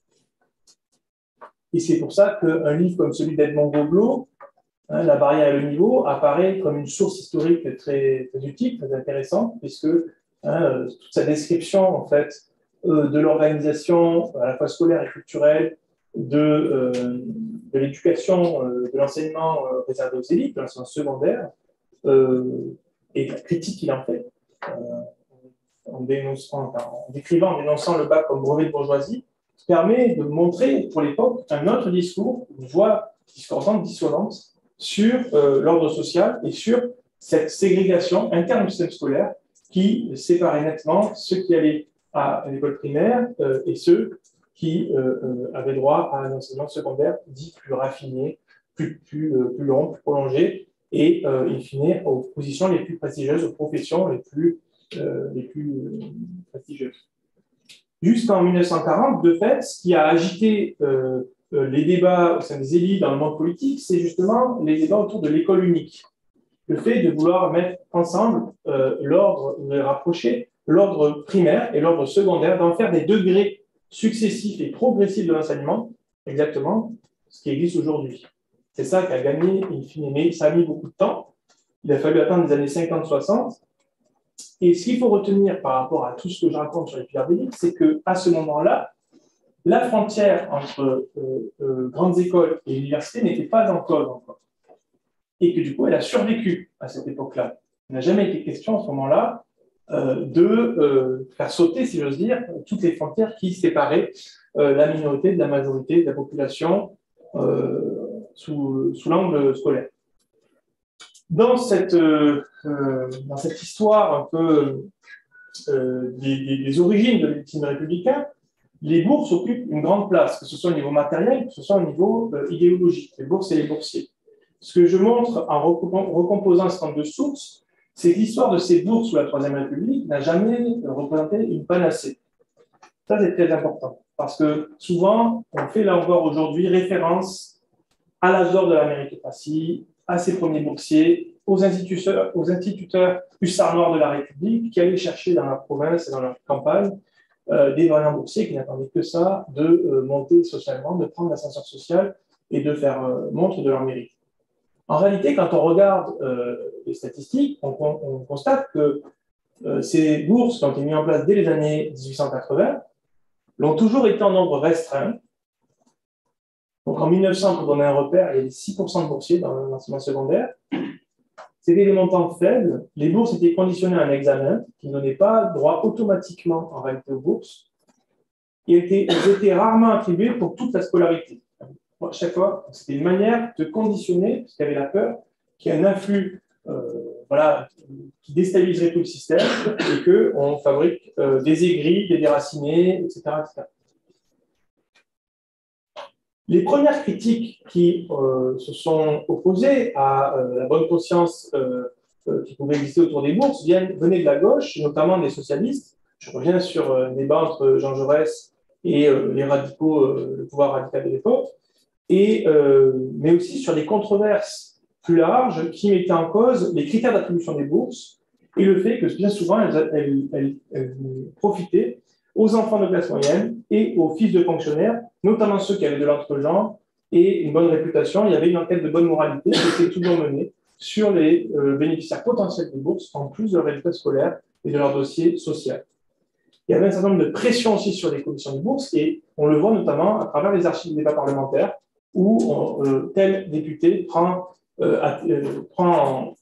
Et c'est pour ça qu'un livre comme celui d'Edmond Goblet, hein, La barrière et le niveau, apparaît comme une source historique très, très utile, très intéressante, puisque hein, toute sa description, en fait, euh, de l'organisation à la fois scolaire et culturelle, de, euh, de l'éducation, euh, de l'enseignement euh, réservé aux élites, de l'enseignement secondaire, euh, et la critique qu'il en fait, euh, en, dénonçant, en décrivant, en dénonçant le bac comme brevet de bourgeoisie, permet de montrer pour l'époque un autre discours, une voie discordante, dissonante, sur euh, l'ordre social et sur cette ségrégation interne du système scolaire qui séparait nettement ceux qui allaient à l'école primaire euh, et ceux qui euh, euh, avaient droit à un enseignement secondaire dit plus raffiné, plus, plus, euh, plus long, plus prolongé, et euh, in fine aux positions les plus prestigieuses, aux professions les plus, euh, les plus euh, prestigieuses. Jusqu'en mille neuf cent quarante, de fait, ce qui a agité euh, euh, les débats au sein des élites dans le monde politique, c'est justement les débats autour de l'école unique. Le fait de vouloir mettre ensemble euh, l'ordre, de rapprocher l'ordre primaire et l'ordre secondaire, d'en faire des degrés successifs et progressifs de l'enseignement, exactement ce qui existe aujourd'hui. C'est ça qui a gagné, in fine, mais ça a mis beaucoup de temps. Il a fallu attendre les années cinquante soixante. Et ce qu'il faut retenir par rapport à tout ce que je raconte sur les filières d'élite, c'est qu'à ce moment-là, la frontière entre euh, euh, grandes écoles et universités n'était pas en cause encore. Et que du coup, elle a survécu à cette époque-là. Il n'a jamais été question à ce moment-là euh, de euh, faire sauter, si j'ose dire, toutes les frontières qui séparaient euh, la minorité de la majorité de la population euh, sous, sous l'angle scolaire. Dans cette, euh, dans cette histoire un peu euh, des, des, des origines de l'élitisme républicain, les bourses occupent une grande place, que ce soit au niveau matériel, que ce soit au niveau euh, idéologique, les bourses et les boursiers. Ce que je montre en recomposant un certain nombre de sources, c'est que l'histoire de ces bourses sous la Troisième République n'a jamais représenté une panacée. Ça, c'est très important, parce que souvent, on fait là encore aujourd'hui référence à l'âge d'or de la méritocratie, à ses premiers boursiers, aux instituteurs, aux instituteurs hussards noirs de la République qui allaient chercher dans la province et dans leur campagne euh, des vaillants boursiers qui n'attendaient que ça, de euh, monter socialement, de prendre l'ascenseur social et de faire euh, montre de leur mérite. En réalité, quand on regarde euh, les statistiques, on, on, on constate que euh, ces bourses qui ont été mises en place dès les années mille huit cent quatre-vingts l'ont toujours été en nombre restreint. Donc en mille neuf cents, pour donner un repère, il y avait six pour cent de boursiers dans l'enseignement secondaire. C'était des montants faibles. Les bourses étaient conditionnées à un examen qui ne donnait pas droit automatiquement en réalité aux bourses. Et étaient, elles étaient rarement attribuées pour toute la scolarité. À chaque fois, c'était une manière de conditionner, parce qu'il y avait la peur qu'il y ait un influx euh, voilà, qui déstabiliserait tout le système et qu'on fabrique euh, des aigris, des déracinés, et cetera, et cetera. Les premières critiques qui euh, se sont opposées à euh, la bonne conscience euh, euh, qui pouvait exister autour des bourses viennent, venaient de la gauche, notamment des socialistes. Je reviens sur euh, le débat entre Jean Jaurès et euh, les radicaux, euh, le pouvoir radical de l'époque, et, euh, mais aussi sur des controverses plus larges qui mettaient en cause les critères d'attribution des bourses et le fait que bien souvent elles, elles, elles, elles profitaient aux enfants de classe moyenne et aux fils de fonctionnaires, notamment ceux qui avaient de l'entre-genre et une bonne réputation. Il y avait une enquête de bonne moralité qui était toujours menée sur les euh, bénéficiaires potentiels des bourses, en plus de leurs résultats scolaires et de leur dossier social. Il y avait un certain nombre de pressions aussi sur les commissions de bourse, et on le voit notamment à travers les archives des débats parlementaires, où on, euh, tel député prend, euh, euh, prend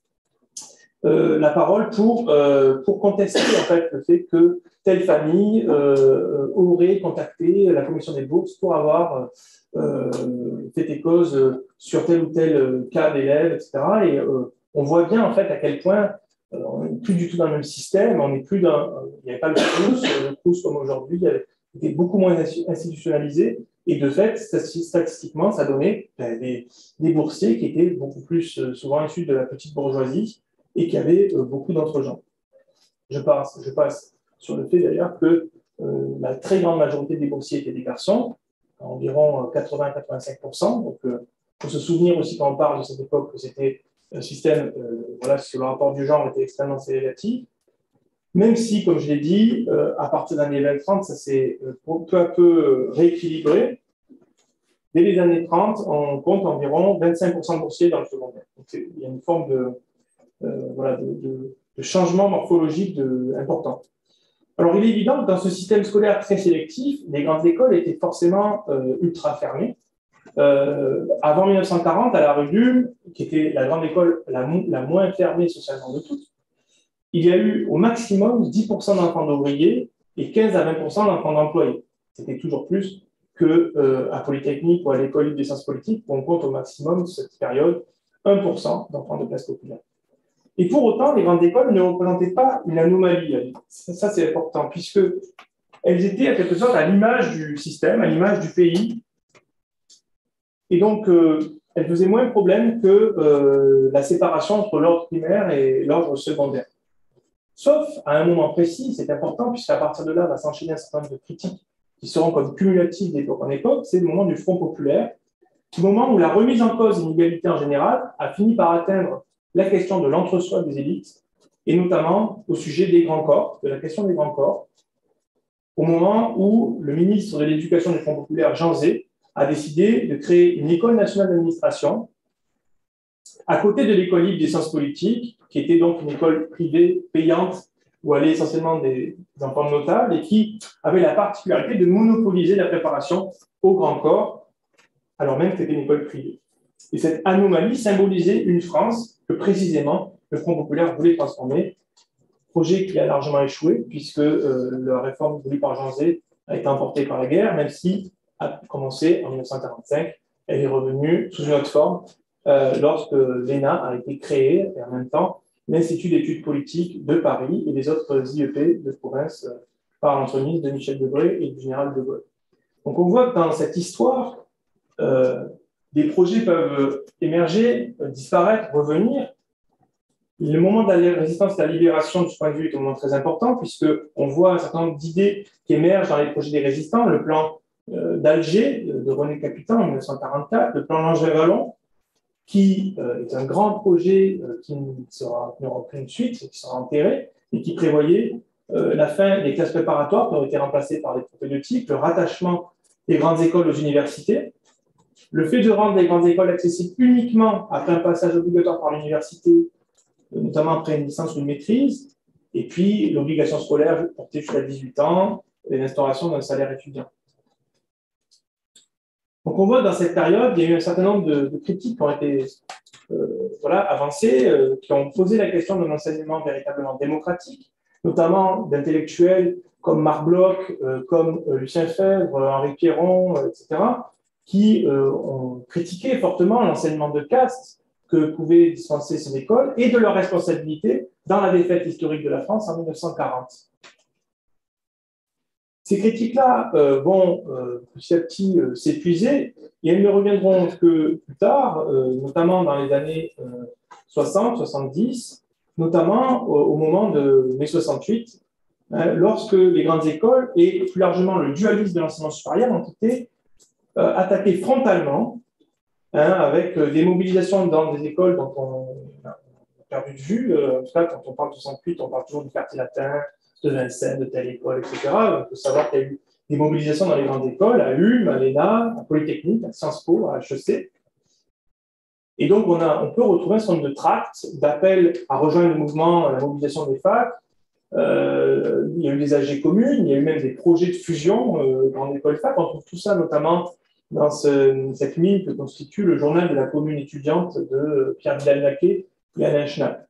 euh, la parole pour, euh, pour contester en fait, le fait que telle famille euh, aurait contacté la commission des bourses pour avoir euh, fait des causes sur tel ou tel cas d'élèves, et cetera. Et euh, on voit bien en fait à quel point euh, on n'est plus du tout dans le même système, on n'est plus dans, il n'y avait pas le Crous, le Crous comme aujourd'hui, il était beaucoup moins institutionnalisé. Et de fait, statistiquement, ça donnait ben, des, des boursiers qui étaient beaucoup plus euh, souvent issus de la petite bourgeoisie et qui avaient euh, beaucoup d'entre-gens. Je passe, je passe sur le fait d'ailleurs que euh, la très grande majorité des boursiers étaient des garçons, environ quatre-vingts à quatre-vingt-cinq pour cent. Donc, il euh, faut se souvenir aussi quand on parle de cette époque que c'était un système, euh, voilà, sur le rapport du genre était extrêmement ségrégatif. Même si, comme je l'ai dit, euh, à partir des années vingt trente, ça s'est euh, peu à peu rééquilibré. Dès les années trente, on compte environ vingt-cinq pour cent de boursiers dans le secondaire. Donc, il y a une forme de, euh, voilà, de, de, de changement morphologique de, important. Alors, il est évident que dans ce système scolaire très sélectif, les grandes écoles étaient forcément euh, ultra fermées. Euh, avant mille neuf cent quarante, à la rue d'Ulm, qui était la grande école la, la moins fermée socialement de toutes, il y a eu au maximum dix pour cent d'enfants d'ouvriers et quinze à vingt pour cent d'enfants d'employés. C'était toujours plus qu'à euh, Polytechnique ou à l'école libre des sciences politiques, où on compte au maximum, cette période, un pour cent d'enfants de classe populaire. Et pour autant, les grandes écoles ne représentaient pas une anomalie. Ça, ça c'est important, puisqu'elles étaient en quelque sorte à l'image du système, à l'image du pays. Et donc, euh, elles faisaient moins de problème que euh, la séparation entre l'ordre primaire et l'ordre secondaire. Sauf à un moment précis, c'est important, puisqu'à partir de là, va s'enchaîner un certain nombre de critiques qui seront comme cumulatives d'époque en époque, c'est le moment du Front populaire, le moment où la remise en cause des inégalités en général a fini par atteindre la question de l'entre-soi des élites, et notamment au sujet des grands corps, de la question des grands corps, au moment où le ministre de l'Éducation du Front populaire, Jean Zay, a décidé de créer une école nationale d'administration à côté de l'école libre des sciences politiques, qui était donc une école privée payante où allaient essentiellement des enfants de notables et qui avait la particularité de monopoliser la préparation au grand corps, alors même que c'était une école privée. Et cette anomalie symbolisait une France que précisément le Front populaire voulait transformer, projet qui a largement échoué puisque euh, la réforme voulue par Jean Zay a été emportée par la guerre, même si a commencé en mille neuf cent quarante-cinq, elle est revenue sous une autre forme euh, lorsque l'E N A a été créé et en même temps l'Institut d'études politiques de Paris et les autres I E P de province euh, par l'entremise de Michel Debré et du général de Gaulle. Donc on voit que dans cette histoire, euh, des projets peuvent émerger, disparaître, revenir. Le moment de la résistance et de la libération, de ce point de vue, est un moment très important, puisqu'on voit un certain nombre d'idées qui émergent dans les projets des résistants. Le plan euh, d'Alger, de René Capitan, en mille neuf cent quarante-quatre, le plan Langeais-Vallon, qui euh, est un grand projet euh, qui n'aura aucune suite, qui sera enterré, et qui prévoyait euh, la fin des classes préparatoires qui ont été remplacées par les propédeutiques, le rattachement des grandes écoles aux universités, le fait de rendre les grandes écoles accessibles uniquement après un passage obligatoire par l'université, notamment après une licence ou une maîtrise, et puis l'obligation scolaire portée jusqu'à dix-huit ans et l'instauration d'un salaire étudiant. Donc on voit dans cette période, il y a eu un certain nombre de, de critiques qui ont été euh, voilà, avancées, euh, qui ont posé la question d'un enseignement véritablement démocratique, notamment d'intellectuels comme Marc Bloch, euh, comme euh, Lucien Febvre, Henri Pierron, euh, et cetera, qui euh, ont critiqué fortement l'enseignement de caste que pouvaient dispenser ces écoles et de leur responsabilité dans la défaite historique de la France en mille neuf cent quarante. Ces critiques-là euh, vont euh, petit à petit euh, s'épuiser et elles ne reviendront que plus tard, euh, notamment dans les années euh, soixante, soixante-dix, notamment au, au moment de mai soixante-huit, hein, lorsque les grandes écoles et plus largement le dualisme de l'enseignement supérieur ont été euh, attaqués frontalement, hein, avec euh, des mobilisations dans des écoles dont on a perdu de vue. Euh, en tout cas, quand on parle de soixante-huit, on parle toujours du quartier latin, de Vincennes, de telle école, et cetera. Il faut savoir qu'il y a eu des mobilisations dans les grandes écoles, à U M, à l'E N A, à Polytechnique, à Sciences Po, à H E C. Et donc, on, a, on peut retrouver un certain nombre de tracts, d'appels à rejoindre le mouvement, la mobilisation des facs. Euh, il y a eu des A G communes, il y a eu même des projets de fusion euh, dans l'école fac. On trouve tout ça notamment dans ce, cette ligne que constitue le journal de la commune étudiante de Pierre Vidal-Naquet et Alain Schnapp.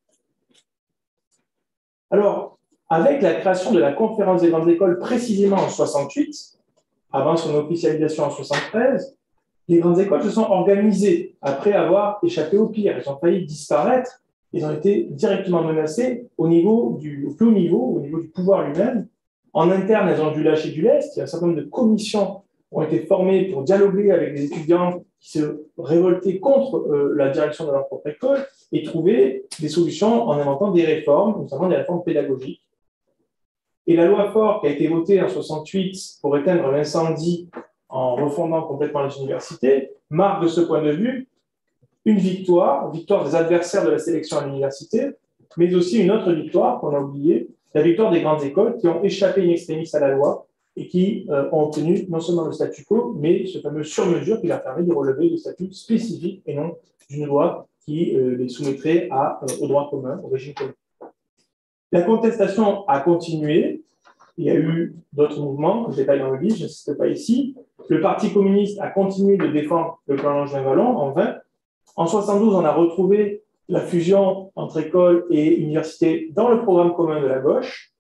Alors, avec la création de la conférence des grandes écoles précisément en soixante-huit, avant son officialisation en soixante-treize, les grandes écoles se sont organisées après avoir échappé au pire. Elles ont failli disparaître. Elles ont été directement menacées au, niveau du, au plus haut niveau, au niveau du pouvoir lui-même. En interne, elles ont dû lâcher du lest. Il y a un certain nombre de commissions qui ont été formées pour dialoguer avec les étudiants qui se révoltaient contre euh, la direction de leur propre école et trouver des solutions en inventant des réformes, notamment des réformes pédagogiques. Et la loi Faure, qui a été votée en soixante-huit pour éteindre l'incendie en refondant complètement les universités, marque de ce point de vue une victoire, victoire des adversaires de la sélection à l'université, mais aussi une autre victoire qu'on a oubliée, la victoire des grandes écoles qui ont échappé in extremis à la loi et qui euh, ont obtenu non seulement le statu quo, mais ce fameux sur-mesure qui leur permet de relever le statut spécifique et non d'une loi qui euh, les soumettrait à, euh, au droit commun, au régime commun. La contestation a continué. Il y a eu d'autres mouvements que je détaille dans le livre, je n'insiste pas ici. Le Parti communiste a continué de défendre le plan Langevin-Wallon en vain. En soixante-douze, on a retrouvé la fusion entre école et université dans le programme commun de la gauche.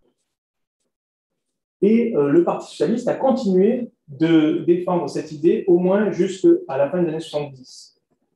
Et euh, le Parti socialiste a continué de défendre cette idée au moins jusqu'à la fin des années soixante-dix.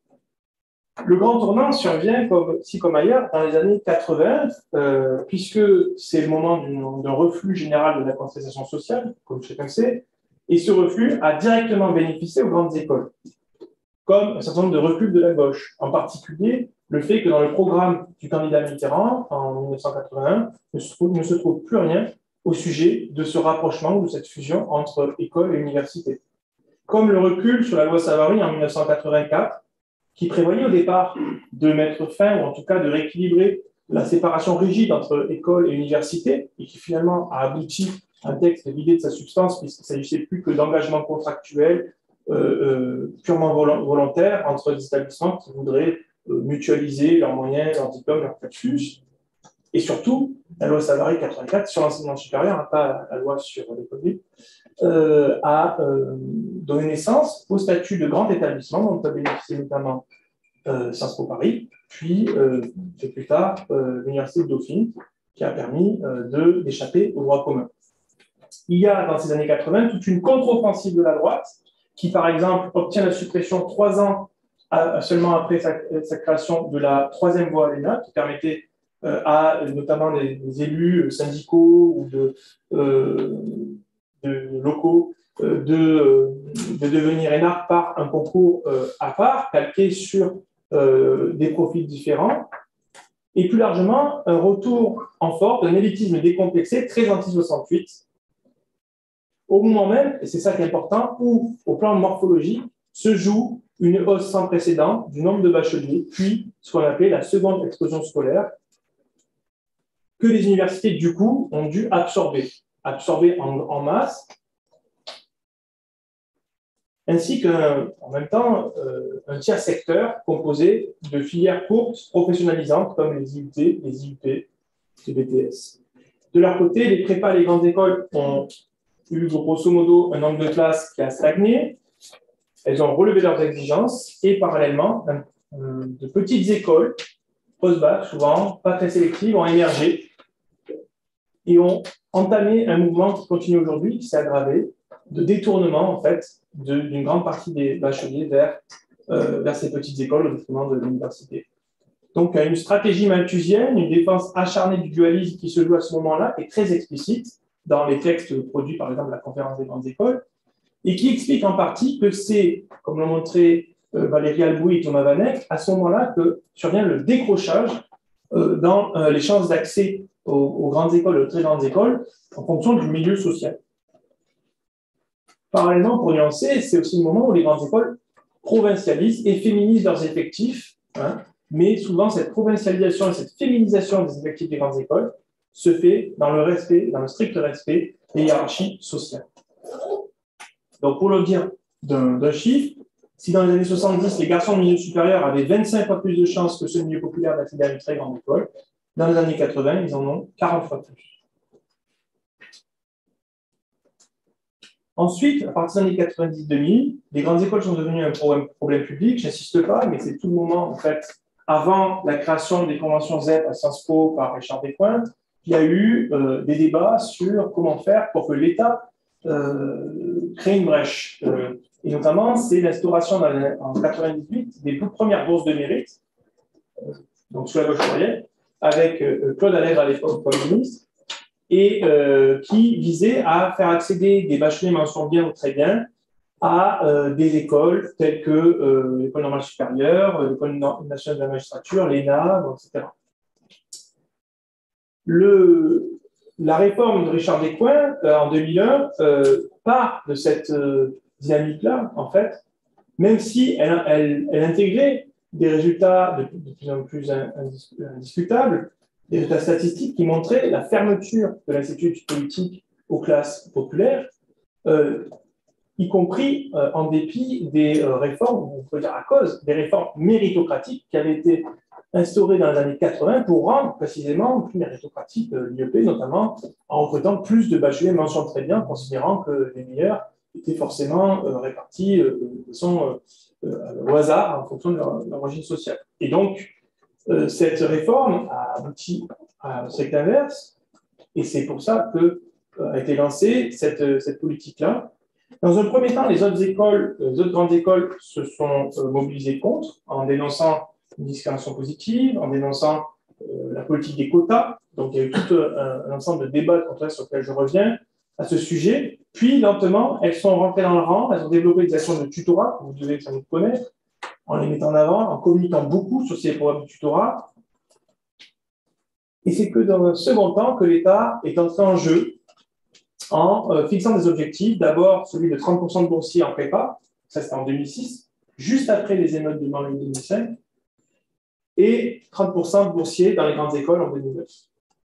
Le grand tournant survient, comme, ici comme ailleurs, dans les années quatre-vingts, euh, puisque c'est le moment d'un reflux général de la contestation sociale, comme chacun sait, et ce reflux a directement bénéficié aux grandes écoles, comme un certain nombre de reculs de la gauche, en particulier le fait que dans le programme du candidat Mitterrand, en mille neuf cent quatre-vingt-un, ne se trouve, ne se trouve plus rien au sujet de ce rapprochement ou de cette fusion entre école et université. Comme le recul sur la loi Savary en mille neuf cent quatre-vingt-quatre, qui prévoyait au départ de mettre fin, ou en tout cas de rééquilibrer la séparation rigide entre école et université, et qui finalement a abouti à un texte vidé de sa substance, puisqu'il ne s'agissait plus que d'engagements contractuels euh, euh, purement volontaires entre des établissements qui voudraient euh, mutualiser leurs moyens, leurs diplômes, leurs cursus. Et surtout, la loi Savary quatre-vingt-quatre sur l'enseignement supérieur, hein, pas la loi sur l'école libre, Euh, a euh, donné naissance au statut de grand établissement dont a bénéficié notamment euh, Sciences Po Paris, puis euh, plus tard euh, l'Université de Dauphine, qui a permis euh, d'échapper au droit commun. Il y a dans ces années quatre-vingt toute une contre-offensive de la droite qui, par exemple, obtient la suppression trois ans à, seulement après sa, sa création de la troisième voie à l'E N A, qui permettait euh, à notamment les, les élus syndicaux ou de euh, de locaux euh, de, de devenir énarques par un concours euh, à part, calqué sur euh, des profils différents, et plus largement, un retour en force d'un élitisme décomplexé très anti soixante-huit, au moment même, et c'est ça qui est important, où, au plan morphologique, se joue une hausse sans précédent du nombre de bacheliers, puis ce qu'on appelait la seconde explosion scolaire, que les universités, du coup, ont dû absorber. absorbé en, en masse, ainsi qu'en même temps euh, un tiers secteur composé de filières courtes professionnalisantes comme les I U T, les I U P, ce B T S. De leur côté, les prépas et les grandes écoles ont eu grosso modo un nombre de classes qui a stagné. Elles ont relevé leurs exigences et parallèlement, de petites écoles, post-bac souvent, pas très sélectives, ont émergé et ont entamé un mouvement qui continue aujourd'hui, qui s'est aggravé, de détournement en fait d'une grande partie des bacheliers vers, euh, vers ces petites écoles au détriment de l'université. Donc une stratégie malthusienne, une défense acharnée du dualisme qui se joue à ce moment-là est très explicite dans les textes produits par exemple la conférence des grandes écoles et qui explique en partie que c'est, comme l'ont montré euh, Valérie Albouy et Thomas Vanek, à ce moment-là que survient le décrochage euh, dans euh, les chances d'accès aux, aux grandes écoles, aux très grandes écoles, en fonction du milieu social. Parallèlement, pour nuancer, c'est aussi le moment où les grandes écoles provincialisent et féminisent leurs effectifs, hein, mais souvent cette provincialisation et cette féminisation des effectifs des grandes écoles se fait dans le respect, dans le strict respect des hiérarchies sociales. Donc, pour le dire d'un chiffre, si dans les années soixante-dix, les garçons de milieu supérieur avaient vingt-cinq fois plus de chances que ceux de milieu populaire d'accéder à une très grande école, dans les années quatre-vingts, ils en ont quarante fois plus. Ensuite, à partir des années quatre-vingt-dix deux mille, les grandes écoles sont devenues un problème, problème public, je n'insiste pas, mais c'est tout le moment, en fait, avant la création des conventions Z E P à Sciences Po par Richard Descoings, il y a eu euh, des débats sur comment faire pour que l'État euh, crée une brèche. Euh, et notamment, c'est l'instauration en mille neuf cent quatre-vingt-dix-huit des toutes premières bourses de mérite, euh, donc sous la gauche moyenne, avec euh, Claude Allègre à l'époque comme ministre, et euh, qui visait à faire accéder des bacheliers mention bien ou très bien à euh, des écoles telles que euh, l'École normale supérieure, l'École nationale de la magistrature, l'E N A, et cetera. Le, la réforme de Richard Descoings euh, en deux mille un euh, part de cette euh, dynamique-là, en fait, même si elle, elle, elle intégrait des résultats de, de plus en plus indiscutables, des résultats statistiques qui montraient la fermeture de l'Institut politique aux classes populaires, euh, y compris euh, en dépit des euh, réformes, on peut dire à cause des réformes méritocratiques qui avaient été instaurées dans les années quatre-vingts pour rendre précisément plus méritocratique euh, l'I E P, notamment en recrutant plus de bacheliers mention très bien, considérant que les meilleurs étaient forcément euh, répartis euh, de façon euh, euh, au hasard en fonction de leur, leur origine sociale. Et donc, euh, cette réforme a abouti à cet inverse, et c'est pour ça que euh, a été lancée cette, cette politique-là. Dans un premier temps, les autres écoles, les autres grandes écoles se sont euh, mobilisées contre, en dénonçant une discrimination positive, en dénonçant euh, la politique des quotas. Donc, il y a eu tout un, un ensemble de débats sur lesquels je reviens à ce sujet. Puis, lentement, elles sont rentrées dans le rang, elles ont développé des actions de tutorat, que vous devez sans doute connaître, en les mettant en avant, en communiquant beaucoup sur ces programmes de tutorat. Et c'est que dans un second temps que l'État est entré en jeu en euh, fixant des objectifs. D'abord, celui de trente pour cent de boursiers en prépa, ça c'était en deux mille six, juste après les émeutes de banlieue deux mille cinq, et trente pour cent de boursiers dans les grandes écoles en deux mille neuf.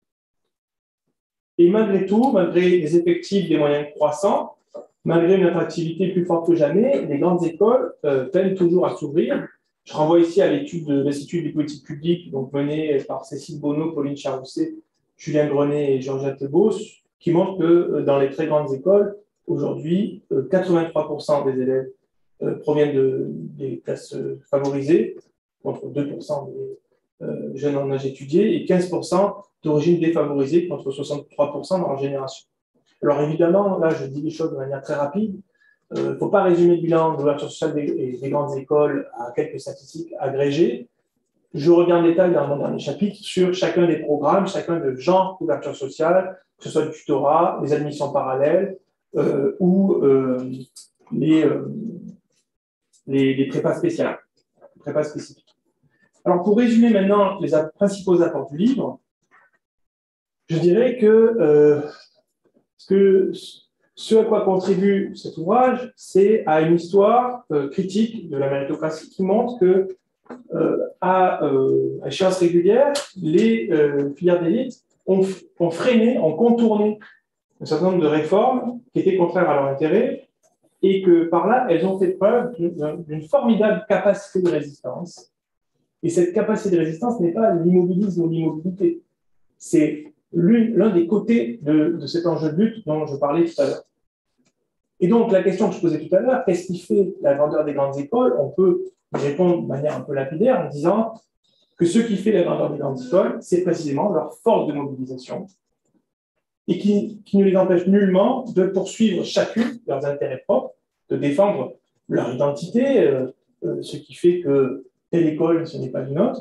Et malgré tout, malgré les effectifs des moyens croissants, malgré une attractivité plus forte que jamais, les grandes écoles euh, peinent toujours à s'ouvrir. Je renvoie ici à l'étude de l'Institut des politiques publiques, donc menée par Cécile Bonneau, Pauline Charousset, Julien Grenet et Georgette Lebos, qui montre que dans les très grandes écoles, aujourd'hui, quatre-vingt-trois pour cent des élèves proviennent de, des classes favorisées, contre deux pour cent des jeunes en âge étudié, et quinze pour cent d'origine défavorisée, contre soixante-trois pour cent dans leur génération. Alors évidemment, là, je dis les choses de manière très rapide. Il ne faut pas résumer le bilan de l'ouverture sociale des, des grandes écoles à quelques statistiques agrégées. Je reviens en détail dans mon dernier chapitre sur chacun des programmes, chacun de genre d'ouverture sociale, que ce soit le tutorat, les admissions parallèles euh, ou euh, les, euh, les, les prépas spéciales, les prépas spécifiques. Alors, pour résumer maintenant les principaux apports du livre, je dirais que, euh, ce, que ce à quoi contribue cet ouvrage, c'est à une histoire euh, critique de la méritocratie qui montre que Euh, à, euh, à échéance régulière, les euh, filières d'élite ont, ont freiné, ont contourné un certain nombre de réformes qui étaient contraires à leur intérêt et que par là, elles ont fait preuve d'une formidable capacité de résistance. Et cette capacité de résistance n'est pas l'immobilisme ou l'immobilité. C'est l'un des côtés de, de cet enjeu de lutte dont je parlais tout à l'heure. Et donc, la question que je posais tout à l'heure, qu'est-ce qui fait la grandeur des grandes écoles? On peut y répondre de manière un peu lapidaire en disant que ce qui fait la grandeur des grandes écoles, c'est précisément leur force de mobilisation et qui, qui ne les empêche nullement de poursuivre chacune leurs intérêts propres, de défendre leur identité, euh, euh, ce qui fait que telle école, ce n'est pas une autre.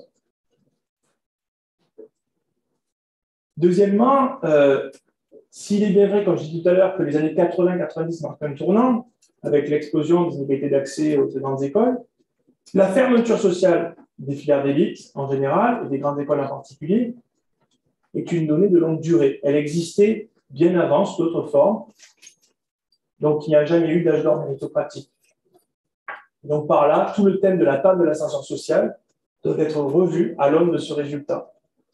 Deuxièmement, euh, s'il est bien vrai, comme je disais tout à l'heure, que les années quatre-vingts quatre-vingt-dix marquent un tournant, avec l'explosion des inégalités d'accès aux grandes écoles, la fermeture sociale des filières d'élite en général, et des grandes écoles en particulier, est une donnée de longue durée. Elle existait bien avant sous d'autres formes, donc il n'y a jamais eu d'âge d'or méritocratique. Donc par là, tout le thème de la table de l'ascenseur social doit être revu à l'aune de ce résultat.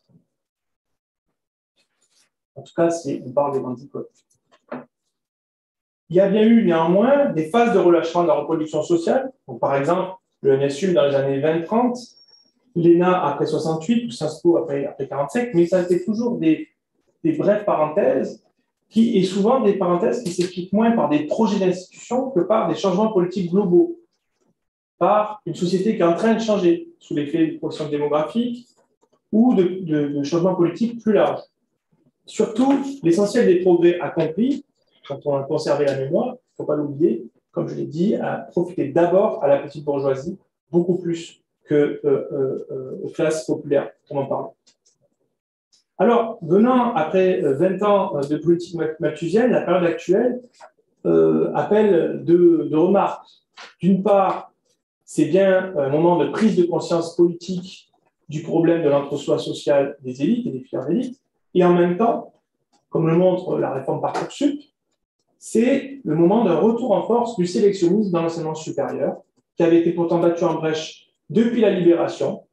En tout cas, si on parle des grandes écoles. Il y a bien eu néanmoins des phases de relâchement de la reproduction sociale. Donc, par exemple, le N S U dans les années vingt trente, l'E N A après soixante-huit ou Sciences Po après, après quarante-cinq, mais ça a été toujours des, des brèves parenthèses, qui, et souvent des parenthèses qui s'expliquent moins par des projets d'institutions que par des changements politiques globaux, par une société qui est en train de changer sous l'effet de progression démographique ou de, de, de changements politiques plus larges. Surtout, l'essentiel des progrès accomplis, quand on a conservé la mémoire, il ne faut pas l'oublier, comme je l'ai dit, à profiter d'abord à la petite bourgeoisie, beaucoup plus qu'aux euh, euh, classes populaires, on en parle. Alors, venant après vingt ans de politique malthusienne, la période actuelle euh, appelle deux, deux remarques. D'une part, c'est bien un moment de prise de conscience politique du problème de l'entre-soi social des élites et des filières d'élite, et en même temps, comme le montre la réforme Parcoursup, c'est le moment d'un retour en force du sélectionnisme dans l'enseignement supérieur, qui avait été pourtant battu en brèche depuis la Libération,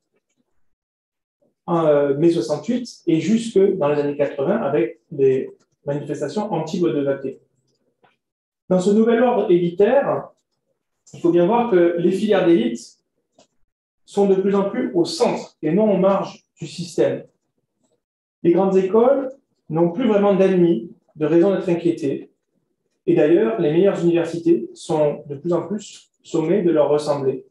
en mai soixante-huit, et jusque dans les années quatre-vingts, avec les manifestations anti-loi de Vaquet. Dans ce nouvel ordre élitaire, il faut bien voir que les filières d'élite sont de plus en plus au centre et non aux marges du système. Les grandes écoles n'ont plus vraiment d'ennemis, de raison d'être inquiétées. Et d'ailleurs, les meilleures universités sont de plus en plus sommées de leur ressembler.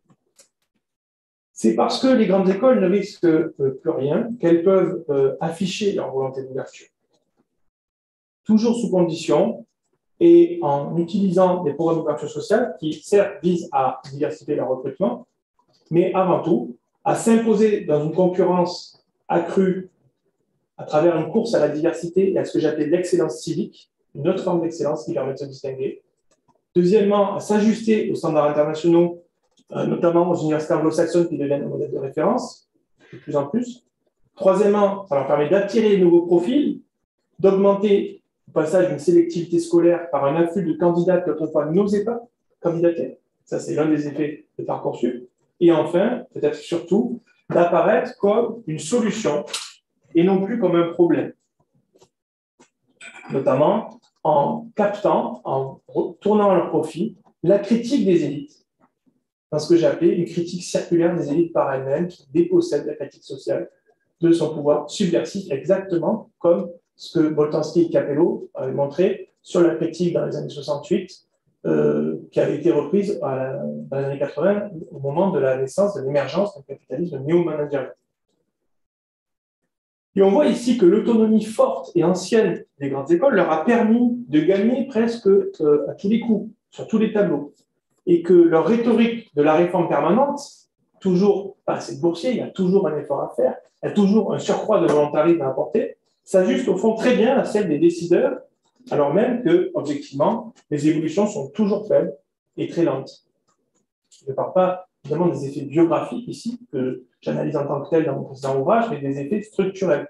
C'est parce que les grandes écoles ne risquent euh, plus rien qu'elles peuvent euh, afficher leur volonté d'ouverture. Toujours sous condition et en utilisant des programmes d'ouverture sociale qui, certes, visent à diversifier leur recrutement, mais avant tout, à s'imposer dans une concurrence accrue à travers une course à la diversité et à ce que j'appelle l'excellence civique, une autre forme d'excellence qui permet de se distinguer. Deuxièmement, à s'ajuster aux standards internationaux, euh, notamment aux universités anglo-saxonnes qui deviennent un modèle de référence, de plus en plus. Troisièmement, ça leur permet d'attirer de nouveaux profils, d'augmenter au passage une sélectivité scolaire par un afflux de candidats qui autrefois n'osaient pas candidater. Ça, c'est l'un des effets de Parcoursup. Et enfin, peut-être surtout, d'apparaître comme une solution et non plus comme un problème. Notamment en captant, en tournant à leur profit, la critique des élites, dans ce que j'ai appelé une critique circulaire des élites par elles-mêmes qui dépossèdent la critique sociale de son pouvoir subversif, exactement comme ce que Boltanski et Capello avaient montré sur la critique dans les années soixante-huit, euh, qui avait été reprise à la, dans les années quatre-vingts au moment de la naissance, de l'émergence d'un capitalisme néo-managérial. Et on voit ici que l'autonomie forte et ancienne des grandes écoles leur a permis de gagner presque euh, à tous les coups, sur tous les tableaux. Et que leur rhétorique de la réforme permanente, toujours pas assez de boursiers, il y a toujours un effort à faire, il y a toujours un surcroît de volontarisme à apporter, s'ajuste au fond très bien à celle des décideurs, alors même que, objectivement, les évolutions sont toujours faibles et très lentes. Je ne parle pas évidemment des effets biographiques ici, que j'analyse en tant que tel dans mon précédent ouvrage, mais des effets structurels.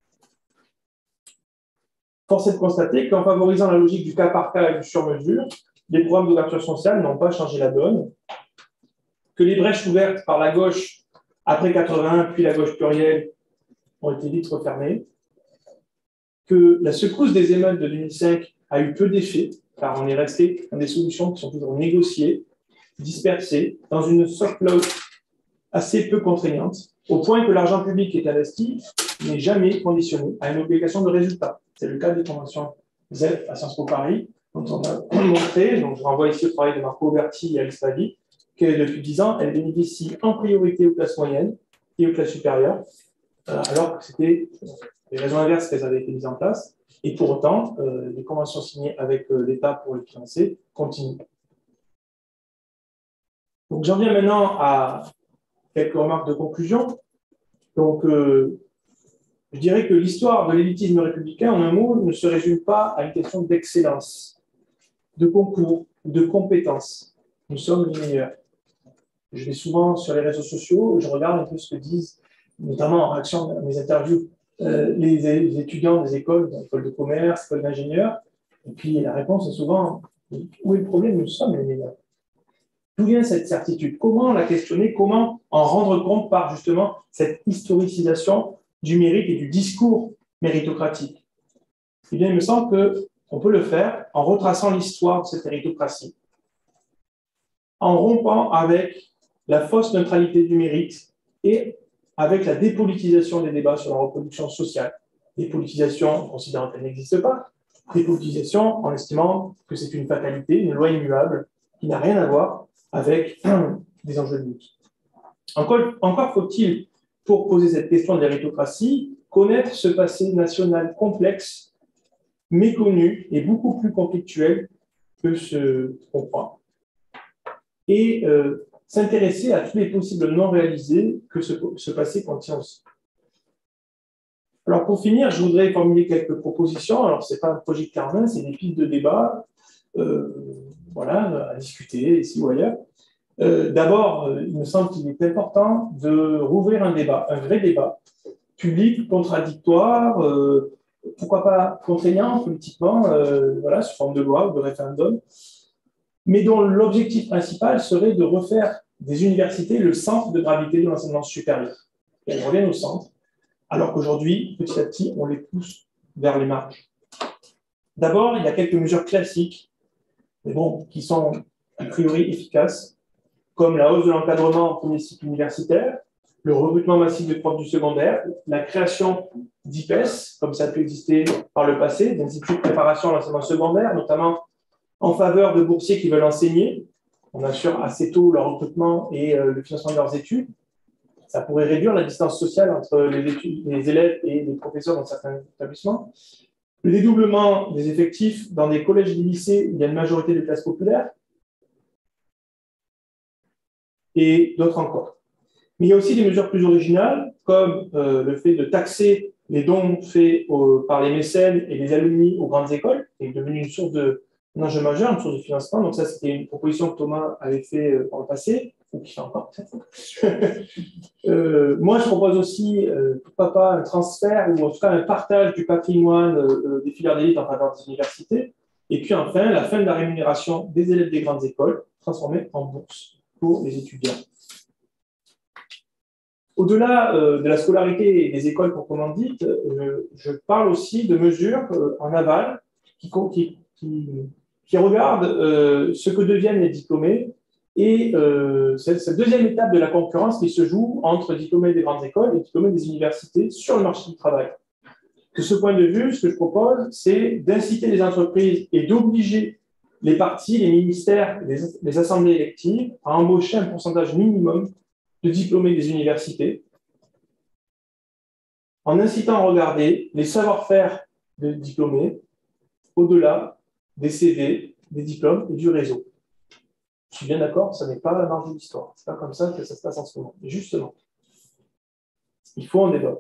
Force est de constater qu'en favorisant la logique du cas par cas et du sur-mesure, les programmes d'ouverture sociale n'ont pas changé la donne, que les brèches ouvertes par la gauche après quatre-vingt-un, puis la gauche plurielle, ont été vite refermées, que la secousse des émeutes de deux mille cinq a eu peu d'effet, car on est resté dans des solutions qui sont toujours négociées, dispersées, dans une soft law assez peu contraignante, au point que l'argent public est investi n'est jamais conditionné à une obligation de résultat. C'est le cas des conventions Z à Sciences Po Paris, dont on a montré, donc je renvoie ici au travail de Marco Berti et Alice Pavy, que depuis dix ans, elle bénéficie en priorité aux classes moyennes et aux classes supérieures, euh, alors que c'était les raisons inverses qu'elles avaient été mises en place. Et pour autant, euh, les conventions signées avec euh, l'État pour les financer continuent. Donc j'en viens maintenant à quelques remarques de conclusion. Donc, euh, je dirais que l'histoire de l'élitisme républicain, en un mot, ne se résume pas à une question d'excellence, de concours, de compétences. Nous sommes les meilleurs. Je vais souvent sur les réseaux sociaux, je regarde un peu ce que disent, notamment en réaction à mes interviews, euh, les, les étudiants des écoles, des écoles de commerce, écoles d'ingénieurs. Et puis la réponse est souvent, où est le problème? Nous sommes les meilleurs. D'où vient cette certitude? Comment la questionner? Comment en rendre compte par justement cette historicisation du mérite et du discours méritocratique? Eh bien, il me semble qu'on peut le faire en retraçant l'histoire de cette méritocratie, en rompant avec la fausse neutralité du mérite et avec la dépolitisation des débats sur la reproduction sociale. Dépolitisation en considérant qu'elle n'existe pas, dépolitisation en estimant que c'est une fatalité, une loi immuable qui n'a rien à voir avec des enjeux de lutte. Encore, encore faut-il, pour poser cette question de méritocratie, connaître ce passé national complexe, méconnu et beaucoup plus conflictuel que ce qu'on croit, et euh, s'intéresser à tous les possibles non réalisés que ce, ce passé contient aussi. Alors pour finir, je voudrais formuler quelques propositions. Alors ce n'est pas un projet de Carmin, c'est des pistes de débat, euh, voilà, à discuter ici ou ailleurs. Euh, D'abord, euh, il me semble qu'il est important de rouvrir un débat, un vrai débat, public, contradictoire, euh, pourquoi pas contraignant politiquement, euh, voilà, sous forme de loi ou de référendum, mais dont l'objectif principal serait de refaire des universités le centre de gravité de l'enseignement supérieur. Elles reviennent au centre, alors qu'aujourd'hui, petit à petit, on les pousse vers les marges. D'abord, il y a quelques mesures classiques, mais bon, qui sont a priori efficaces, comme la hausse de l'encadrement en premier cycle universitaire, le recrutement massif de profs du secondaire, la création d'I P E S, comme ça a pu exister par le passé, d'instituts de préparation à l'enseignement secondaire, notamment en faveur de boursiers qui veulent enseigner. On assure assez tôt leur recrutement et euh, le financement de leurs études. Ça pourrait réduire la distance sociale entre les, études, les élèves et les professeurs dans certains établissements. Le dédoublement des effectifs dans des collèges et des lycées où il y a une majorité de classes populaires, et d'autres encore. Mais il y a aussi des mesures plus originales, comme euh, le fait de taxer les dons faits au, par les mécènes et les alumni aux grandes écoles, qui est devenu une source de un enjeu majeur, une source de financement. Donc ça, c'était une proposition que Thomas avait fait euh, par le passé, ou qui fait encore peut-être. euh, moi, je propose aussi, euh, pourquoi pas, un transfert, ou en tout cas un partage du patrimoine euh, des filières d'élite en faveur des universités. Et puis enfin, la fin de la rémunération des élèves des grandes écoles, transformée en bourse pour les étudiants. Au-delà euh, de la scolarité et des écoles proprement dites, euh, je parle aussi de mesures euh, en aval qui, qui, qui, qui regardent euh, ce que deviennent les diplômés et euh, c'est cette deuxième étape de la concurrence qui se joue entre diplômés des grandes écoles et diplômés des universités sur le marché du travail. De ce point de vue, ce que je propose, c'est d'inciter les entreprises et d'obliger les partis, les ministères, les, les assemblées électives à embaucher un pourcentage minimum de diplômés des universités, en incitant à regarder les savoir-faire de diplômés au-delà des C V, des diplômes et du réseau. Je suis bien d'accord, ça n'est pas la marge de l'histoire. Ce n'est pas comme ça que ça se passe en ce moment. Mais justement, il faut en débat.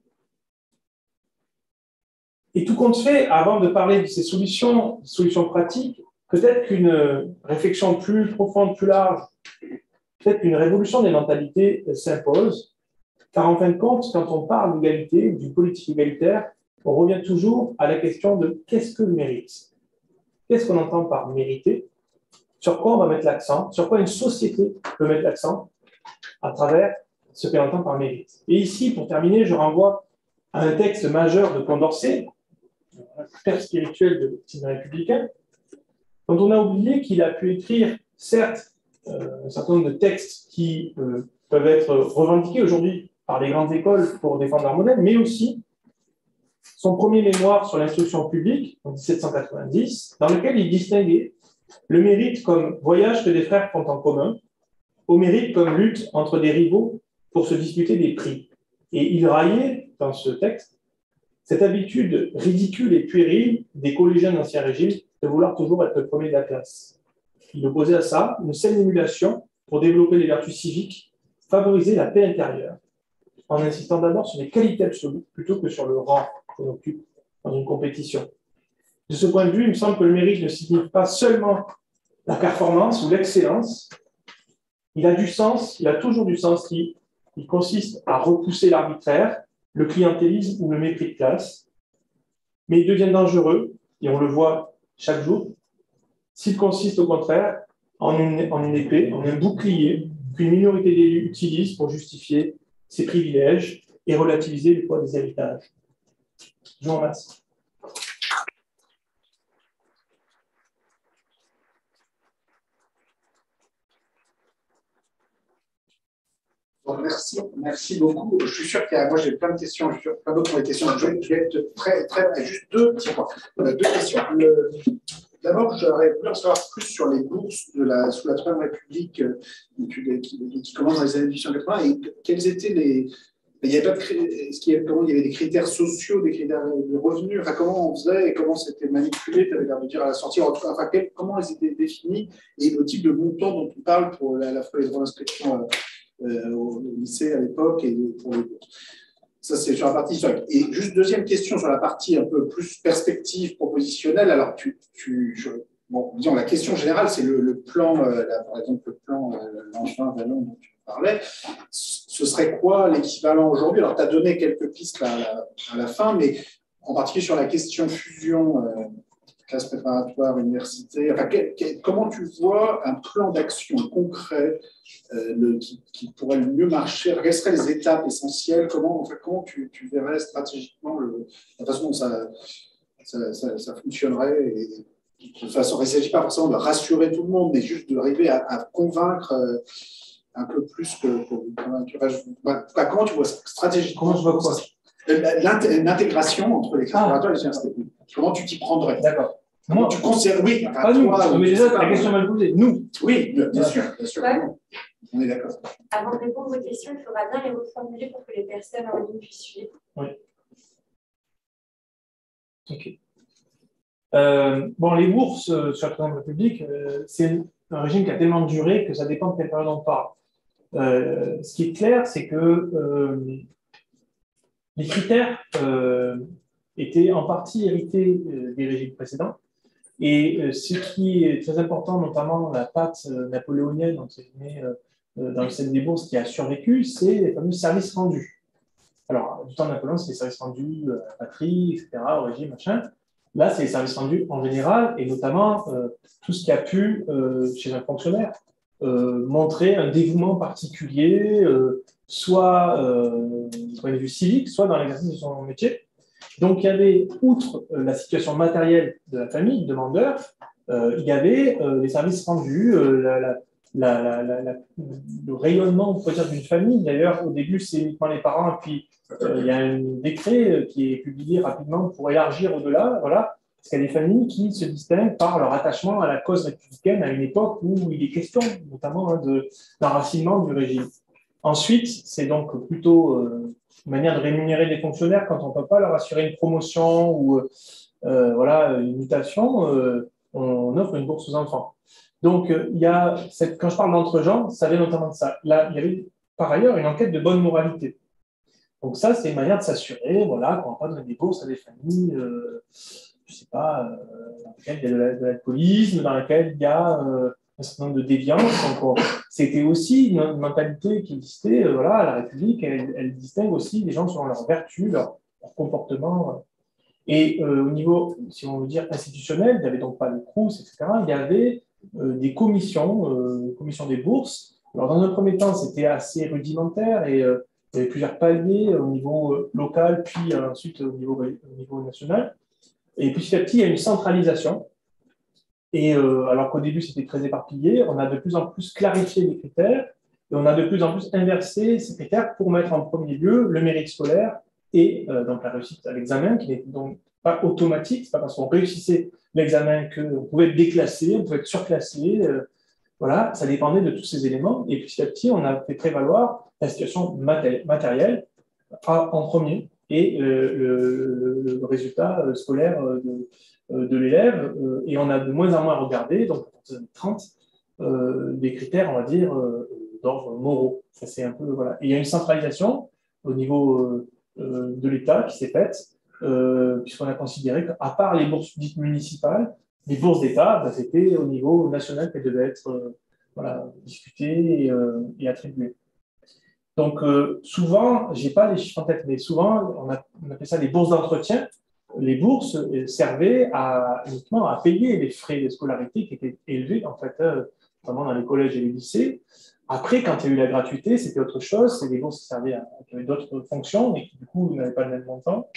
Et tout compte fait, avant de parler de ces solutions, solutions pratiques, peut-être qu'une réflexion plus profonde, plus large, peut-être qu'une révolution des mentalités s'impose, car en fin de compte, quand on parle d'égalité, du politique égalitaire, on revient toujours à la question de qu'est-ce que le mérite? Qu'est-ce qu'on entend par mériter? Sur quoi on va mettre l'accent? Sur quoi une société peut mettre l'accent à travers ce qu'elle entend par mérite? Et ici, pour terminer, je renvoie à un texte majeur de Condorcet, père spirituel de l'optimisme républicain, dont on a oublié qu'il a pu écrire, certes, euh, un certain nombre de textes qui euh, peuvent être revendiqués aujourd'hui par les grandes écoles pour défendre leur modèle, mais aussi son premier mémoire sur l'instruction publique, en mille sept cent quatre-vingt-dix, dans lequel il distinguait le mérite comme voyage que des frères font en commun, au mérite comme lutte entre des rivaux pour se disputer des prix. Et il raillait, dans ce texte, cette habitude ridicule et puérile des collégiens d'Ancien Régime de vouloir toujours être le premier de la classe. Il opposait à ça une saine émulation pour développer les vertus civiques, favoriser la paix intérieure, en insistant d'abord sur les qualités absolues plutôt que sur le rang qu'on occupe dans une compétition. De ce point de vue, il me semble que le mérite ne signifie pas seulement la performance ou l'excellence. Il a du sens, il a toujours du sens qui, qui consiste à repousser l'arbitraire, le clientélisme ou le mépris de classe. Mais il devient dangereux, et on le voit chaque jour, s'il consiste au contraire en une, en une épée, en un bouclier qu'une minorité d'élus utilise pour justifier ses privilèges et relativiser le poids des héritages. Je vous remercie. Bon, merci, merci beaucoup. Je suis sûr qu'il y a, moi j'ai plein de questions, je suis sûr qu'il y a plein d'autres ont des questions. Je vais, je vais être très, très, juste deux petits points. Deux questions. Le, D'abord, j'aurais voulu en savoir plus sur les bourses de la, sous la Troisième République euh, qui, qui, qui commencent dans les années mille huit cent quatre-vingts et quels étaient les. Il y avait pas de, est-ce qu'il y avait, comment, il y avait des critères sociaux, des critères de revenus, enfin, comment on faisait et comment c'était manipulé, tu avais l'air de dire à la sortie, enfin, quel, comment ils étaient définis et le type de montant dont on parle pour à la fois les droits d'inscription euh, au lycée à l'époque et pour les bourses. Ça, c'est sur la partie historique. Et juste deuxième question sur la partie un peu plus perspective propositionnelle. Alors, tu, tu, je, bon, disons, la question générale, c'est le, le plan, euh, là, par exemple, le plan euh, Langevin-Vallon dont tu parlais. Ce serait quoi l'équivalent aujourd'hui? Alors, tu as donné quelques pistes à la, à la fin, mais en particulier sur la question fusion, euh, classe préparatoire, université. Enfin, que, que, comment tu vois un plan d'action concret euh, le, qui, qui pourrait le mieux marcher? Quelles seraient les étapes essentielles? Comment, enfin, comment tu, tu verrais stratégiquement le, la façon dont ça, ça, ça, ça fonctionnerait et, de toute façon, il ne s'agit pas forcément de rassurer tout le monde, mais juste d'arriver à, à convaincre euh, un peu plus que, que convaincre. Enfin, comment tu vois ça stratégiquement? Comment je vois quoi? L'intégration entre les classes préparatoires et les universités. Comment tu t'y prendrais? D'accord. Comment tu considères? Oui, enfin, pas nous, toi, mais déjà, la question mal posée. Nous. Oui, bien, bien sûr, bien sûr. Ouais. On est d'accord. Avant de répondre aux questions, il faudra bien les reformuler pour que les personnes en ligne puissent suivre. Oui. Ok. Euh, bon, les bourses euh, sur la Troisième République, euh, c'est un régime qui a tellement duré que ça dépend de quelle période on parle. Euh, ce qui est clair, c'est que euh, les critères euh, étaient en partie hérités euh, des régimes précédents. Et euh, ce qui est très important, notamment la patte euh, napoléonienne, entre guillemets, euh, euh, dans le système des bourses qui a survécu, c'est les fameux services rendus. Alors, du temps de Napoléon, c'est les services rendus à la patrie, et cetera, au régime, machin. Là, c'est les services rendus en général, et notamment euh, tout ce qui a pu, euh, chez un fonctionnaire, euh, montrer un dévouement particulier, euh, soit euh, du point de vue civique, soit dans l'exercice de son métier. Donc, il y avait, outre euh, la situation matérielle de la famille, du demandeur, euh, il y avait euh, les services rendus, euh, la, la, la, la, la, le rayonnement, on peut dire, d'une famille. D'ailleurs, au début, c'est uniquement les parents, et puis euh, il y a un décret qui est publié rapidement pour élargir au-delà, voilà, parce qu'il y a des familles qui se distinguent par leur attachement à la cause républicaine à une époque où il est question, notamment, hein, de l'enracinement du régime. Ensuite, c'est donc plutôt euh, une manière de rémunérer des fonctionnaires quand on ne peut pas leur assurer une promotion ou euh, voilà, une mutation, euh, on offre une bourse aux enfants. Donc, euh, il y a cette, quand je parle d'entre-gens, ça vient notamment de ça. Là, il y avait par ailleurs une enquête de bonne moralité. Donc ça, c'est une manière de s'assurer, voilà, qu'on ne va pas donner des bourses à des familles, euh, je ne sais pas, euh, dans lesquelles il y a de l'alcoolisme, dans lesquelles il y a euh, un certain nombre de déviances. Donc, c'était aussi une, une mentalité qui existait, euh, voilà, la République, elle, elle distingue aussi les gens selon leurs vertus, leur, leur comportement. Et euh, au niveau, si on veut dire, institutionnel, il n'y avait donc pas de Crous, et cetera. Il y avait euh, des commissions, euh, commissions des bourses. Alors, dans un premier temps, c'était assez rudimentaire et euh, il y avait plusieurs paliers au niveau euh, local, puis euh, ensuite au niveau, au niveau national. Et petit à petit, il y a une centralisation. Et euh, alors qu'au début, c'était très éparpillé, on a de plus en plus clarifié les critères. Et on a de plus en plus inversé ces critères pour mettre en premier lieu le mérite scolaire et euh, donc la réussite à l'examen, qui n'est donc pas automatique. C'est pas parce qu'on réussissait l'examen qu'on pouvait être déclassé, on pouvait être surclassé. Euh, voilà, ça dépendait de tous ces éléments. Et petit à petit, on a fait prévaloir la situation matérielle en premier et euh, le, le, le résultat scolaire de, de l'élève. Et on a de moins en moins regardé, donc en deux mille trente, euh, des critères, on va dire, euh, d'ordre moraux. Ça, c'est un peu, voilà. Et il y a une centralisation au niveau euh, de l'État qui s'est faite, euh, puisqu'on a considéré qu'à part les bourses dites municipales, les bourses d'État, bah, c'était au niveau national qu'elles devaient être euh, voilà, discutées et, euh, et attribuées. Donc, euh, souvent, je n'ai pas les chiffres en tête, mais souvent, on, a, on appelle ça les bourses d'entretien. Les bourses servaient à, uniquement à payer les frais de scolarité qui étaient élevés, en fait, euh, notamment dans les collèges et les lycées. Après, quand il y a eu la gratuité, c'était autre chose. C'est des bourses qui servaient à, qui avaient d'autres fonctions et qui, du coup, n'avaient pas le même montant.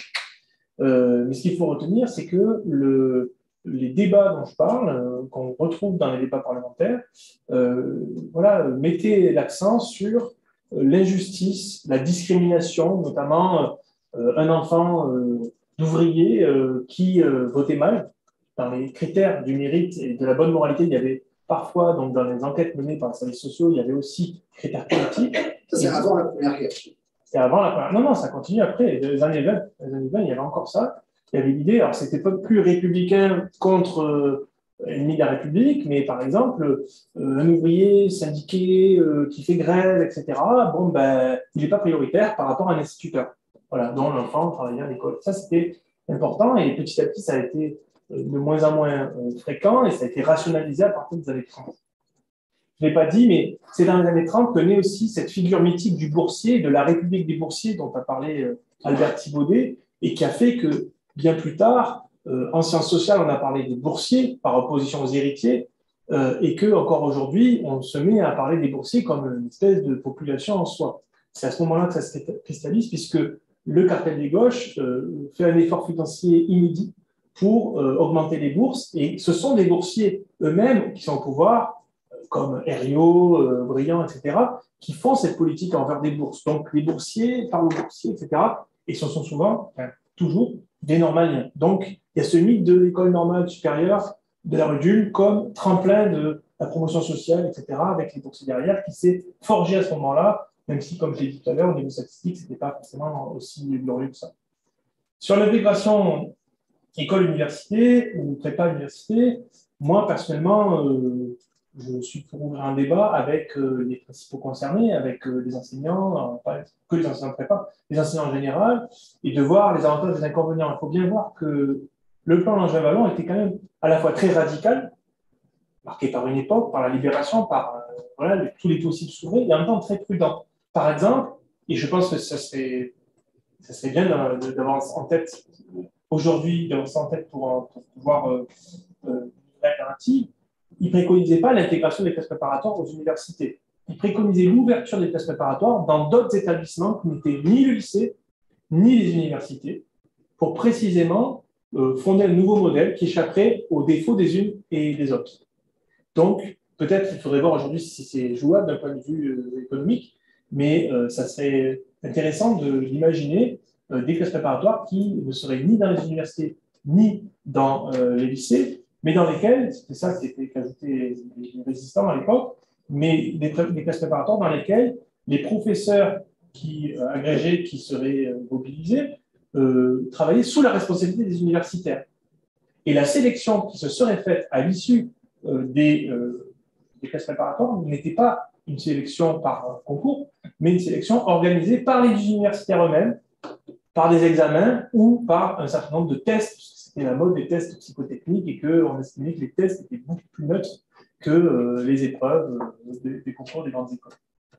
Euh, mais ce qu'il faut retenir, c'est que le, les débats dont je parle, euh, qu'on retrouve dans les débats parlementaires, euh, voilà, mettaient l'accent sur l'injustice, la discrimination, notamment euh, un enfant euh, d'ouvrier euh, qui euh, votait mal. Dans les critères du mérite et de la bonne moralité, il y avait parfois, donc dans les enquêtes menées par les services sociaux, il y avait aussi des critères politiques. Ça, c'est avant la Première Guerre. C'était avant la Première. Non, non, ça continue après. Les années vingt, les années vingt, il y avait encore ça. Il y avait l'idée, alors c'était pas plus républicain contre euh, ennemi de la République, mais par exemple, euh, un ouvrier syndiqué euh, qui fait grève, et cetera, bon, ben, il n'est pas prioritaire par rapport à un instituteur, voilà, dont l'enfant travaillait à l'école. Ça, c'était important et petit à petit, ça a été de moins en moins euh, fréquent et ça a été rationalisé à partir des années trente. Je ne l'ai pas dit, mais c'est dans les années trente que naît aussi cette figure mythique du boursier, de la République des boursiers dont a parlé euh, Albert Thibaudet, et qui a fait que, bien plus tard, euh, en sciences sociales, on a parlé des boursiers par opposition aux héritiers, euh, et que encore aujourd'hui, on se met à parler des boursiers comme une espèce de population en soi. C'est à ce moment-là que ça se cristallise, puisque le cartel des gauches euh, fait un effort financier inédit pour euh, augmenter les bourses, et ce sont des boursiers eux-mêmes qui sont au pouvoir, comme Herriot, euh, Briand, et cetera, qui font cette politique envers des bourses. Donc, les boursiers parlent aux boursiers, et cetera, et ce sont souvent, enfin, toujours, des normaliens. Donc, il y a ce mythe de l'école normale supérieure de la rue d'Ulm comme tremplin de la promotion sociale, et cetera, avec les boursiers derrière, qui s'est forgé à ce moment-là, même si, comme je l'ai dit tout à l'heure, au niveau statistique, ce n'était pas forcément aussi glorieux que ça. Sur l'intégration école-université ou prépa-université, moi, personnellement, euh, je suis pour ouvrir un débat avec euh, les principaux concernés, avec euh, les enseignants, euh, pas que les enseignants de prépa, les enseignants en général, et de voir les avantages et les inconvénients. Il faut bien voir que le plan Langevin-Wallon était quand même à la fois très radical, marqué par une époque, par la libération, par euh, voilà, tous les possibles s'ouvrir, et en même temps très prudent. Par exemple, et je pense que ça serait, ça serait bien d'avoir en tête aujourd'hui, d'avoir ça en tête pour, pour pouvoir euh, euh, une alternative, il ne préconisait pas l'intégration des classes préparatoires aux universités. Il préconisait l'ouverture des classes préparatoires dans d'autres établissements qui n'étaient ni le lycée, ni les universités, pour précisément euh, fonder un nouveau modèle qui échapperait aux défauts des unes et des autres. Donc, peut-être qu'il faudrait voir aujourd'hui si c'est jouable d'un point de vue euh, économique, mais euh, ça serait intéressant d'imaginer euh, des classes préparatoires qui ne seraient ni dans les universités, ni dans euh, les lycées, mais dans lesquelles, c'était ça qui était qu'ajouté les résistants à l'époque, mais des, des classes préparatoires dans lesquelles les professeurs qui, euh, agrégés qui seraient euh, mobilisés euh, travaillaient sous la responsabilité des universitaires. Et la sélection qui se serait faite à l'issue euh, des, euh, des classes préparatoires n'était pas une sélection par concours, mais une sélection organisée par les universitaires eux-mêmes, par des examens ou par un certain nombre de tests. C'était la mode des tests psychotechniques et qu'on estimait que les tests étaient beaucoup plus neutres que euh, les épreuves euh, des, des concours des grandes écoles.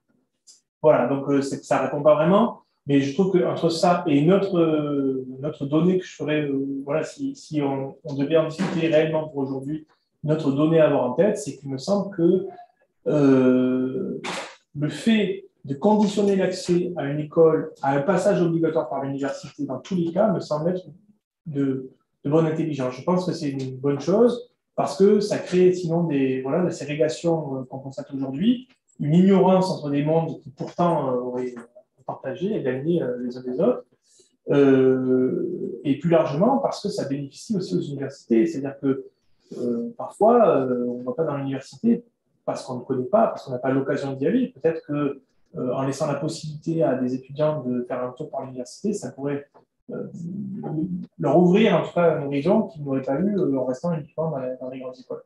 Voilà, donc euh, ça ne répond pas vraiment, mais je trouve qu'entre ça et une autre, euh, une autre donnée que je ferais, euh, voilà, si, si on, on devait en discuter réellement pour aujourd'hui, notre donnée à avoir en tête, c'est qu'il me semble que euh, le fait de conditionner l'accès à une école, à un passage obligatoire par l'université, dans tous les cas, me semble être de, de bonne intelligence. Je pense que c'est une bonne chose parce que ça crée sinon des, voilà, des ségrégations qu'on constate aujourd'hui. une ignorance entre des mondes qui pourtant euh, auraient partagé et gagné euh, les uns des autres. Euh, et plus largement parce que ça bénéficie aussi aux universités. C'est-à-dire que euh, parfois, euh, on ne va pas dans l'université parce qu'on ne connaît pas, parce qu'on n'a pas l'occasion d'y aller. Peut-être que euh, en laissant la possibilité à des étudiants de faire un tour par l'université, ça pourrait euh, leur ouvrir en tout cas un horizon qu'ils n'auraient pas eu euh, en restant uniquement dans, la, dans les grandes écoles.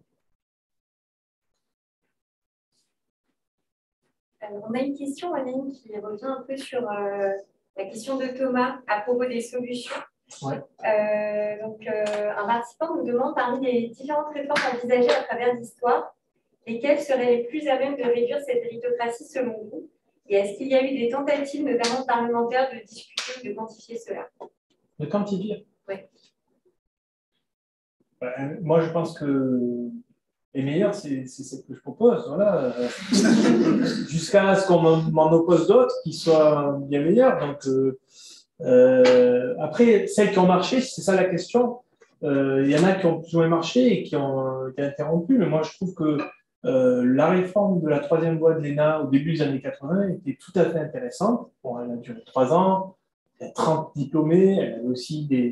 Alors, on a une question, Aline, qui revient un peu sur euh, la question de Thomas à propos des solutions. Ouais. Euh, donc, euh, un participant nous demande parmi les différentes réformes envisagées à travers l'histoire, lesquelles seraient les plus à même de réduire cette méritocratie selon vous? Et est-ce qu'il y a eu des tentatives, notamment parlementaires, de discuter ou de quantifier cela? De quantifier? Oui. Ben, moi, je pense que les meilleurs, c'est ce que je propose. Voilà. Jusqu'à ce qu'on m'en oppose d'autres qui soient bien meilleurs. Donc, euh, euh, après, celles qui ont marché, c'est ça la question. Euh, il y en a qui ont plus ou moins marché et qui ont été interrompues. Mais moi, je trouve que euh, la réforme de la troisième voie de l'E N A au début des années quatre-vingts était tout à fait intéressante. Bon, elle a duré trois ans. Il y a trente diplômés. Elle avait aussi des,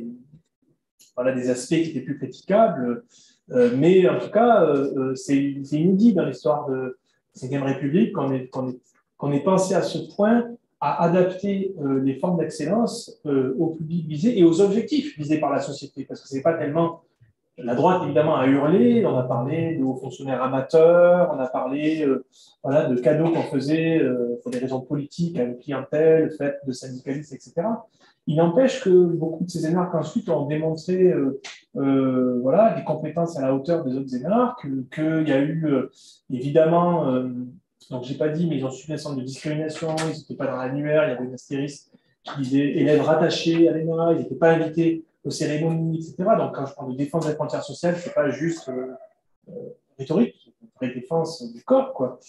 voilà, des aspects qui étaient plus critiquables. Euh, mais en tout cas, euh, c'est inédit dans l'histoire de la cinquième République qu'on ait, qu'on ait, qu'on ait pensé à ce point à adapter euh, les formes d'excellence euh, au public visé et aux objectifs visés par la société. Parce que ce n'est pas tellement... La droite, évidemment, a hurlé, on a parlé de hauts fonctionnaires amateurs, on a parlé euh, voilà, de cadeaux qu'on faisait euh, pour des raisons politiques à une clientèle, faite de syndicalistes, et cetera. Il n'empêche que beaucoup de ces énarques ensuite ont démontré euh, euh, voilà, des compétences à la hauteur des autres énarques, qu'il y a eu euh, évidemment, euh, donc je n'ai pas dit, mais ils ont subi un centre de discrimination, ils n'étaient pas dans l'annuaire, il y avait une astérisque qui disait élèves rattachés à l'E N A, ils n'étaient pas invités aux cérémonies, et cetera. Donc quand je parle de défense des frontières sociales, ce n'est pas juste euh, euh, rhétorique, c'est une vraie défense du corps, quoi.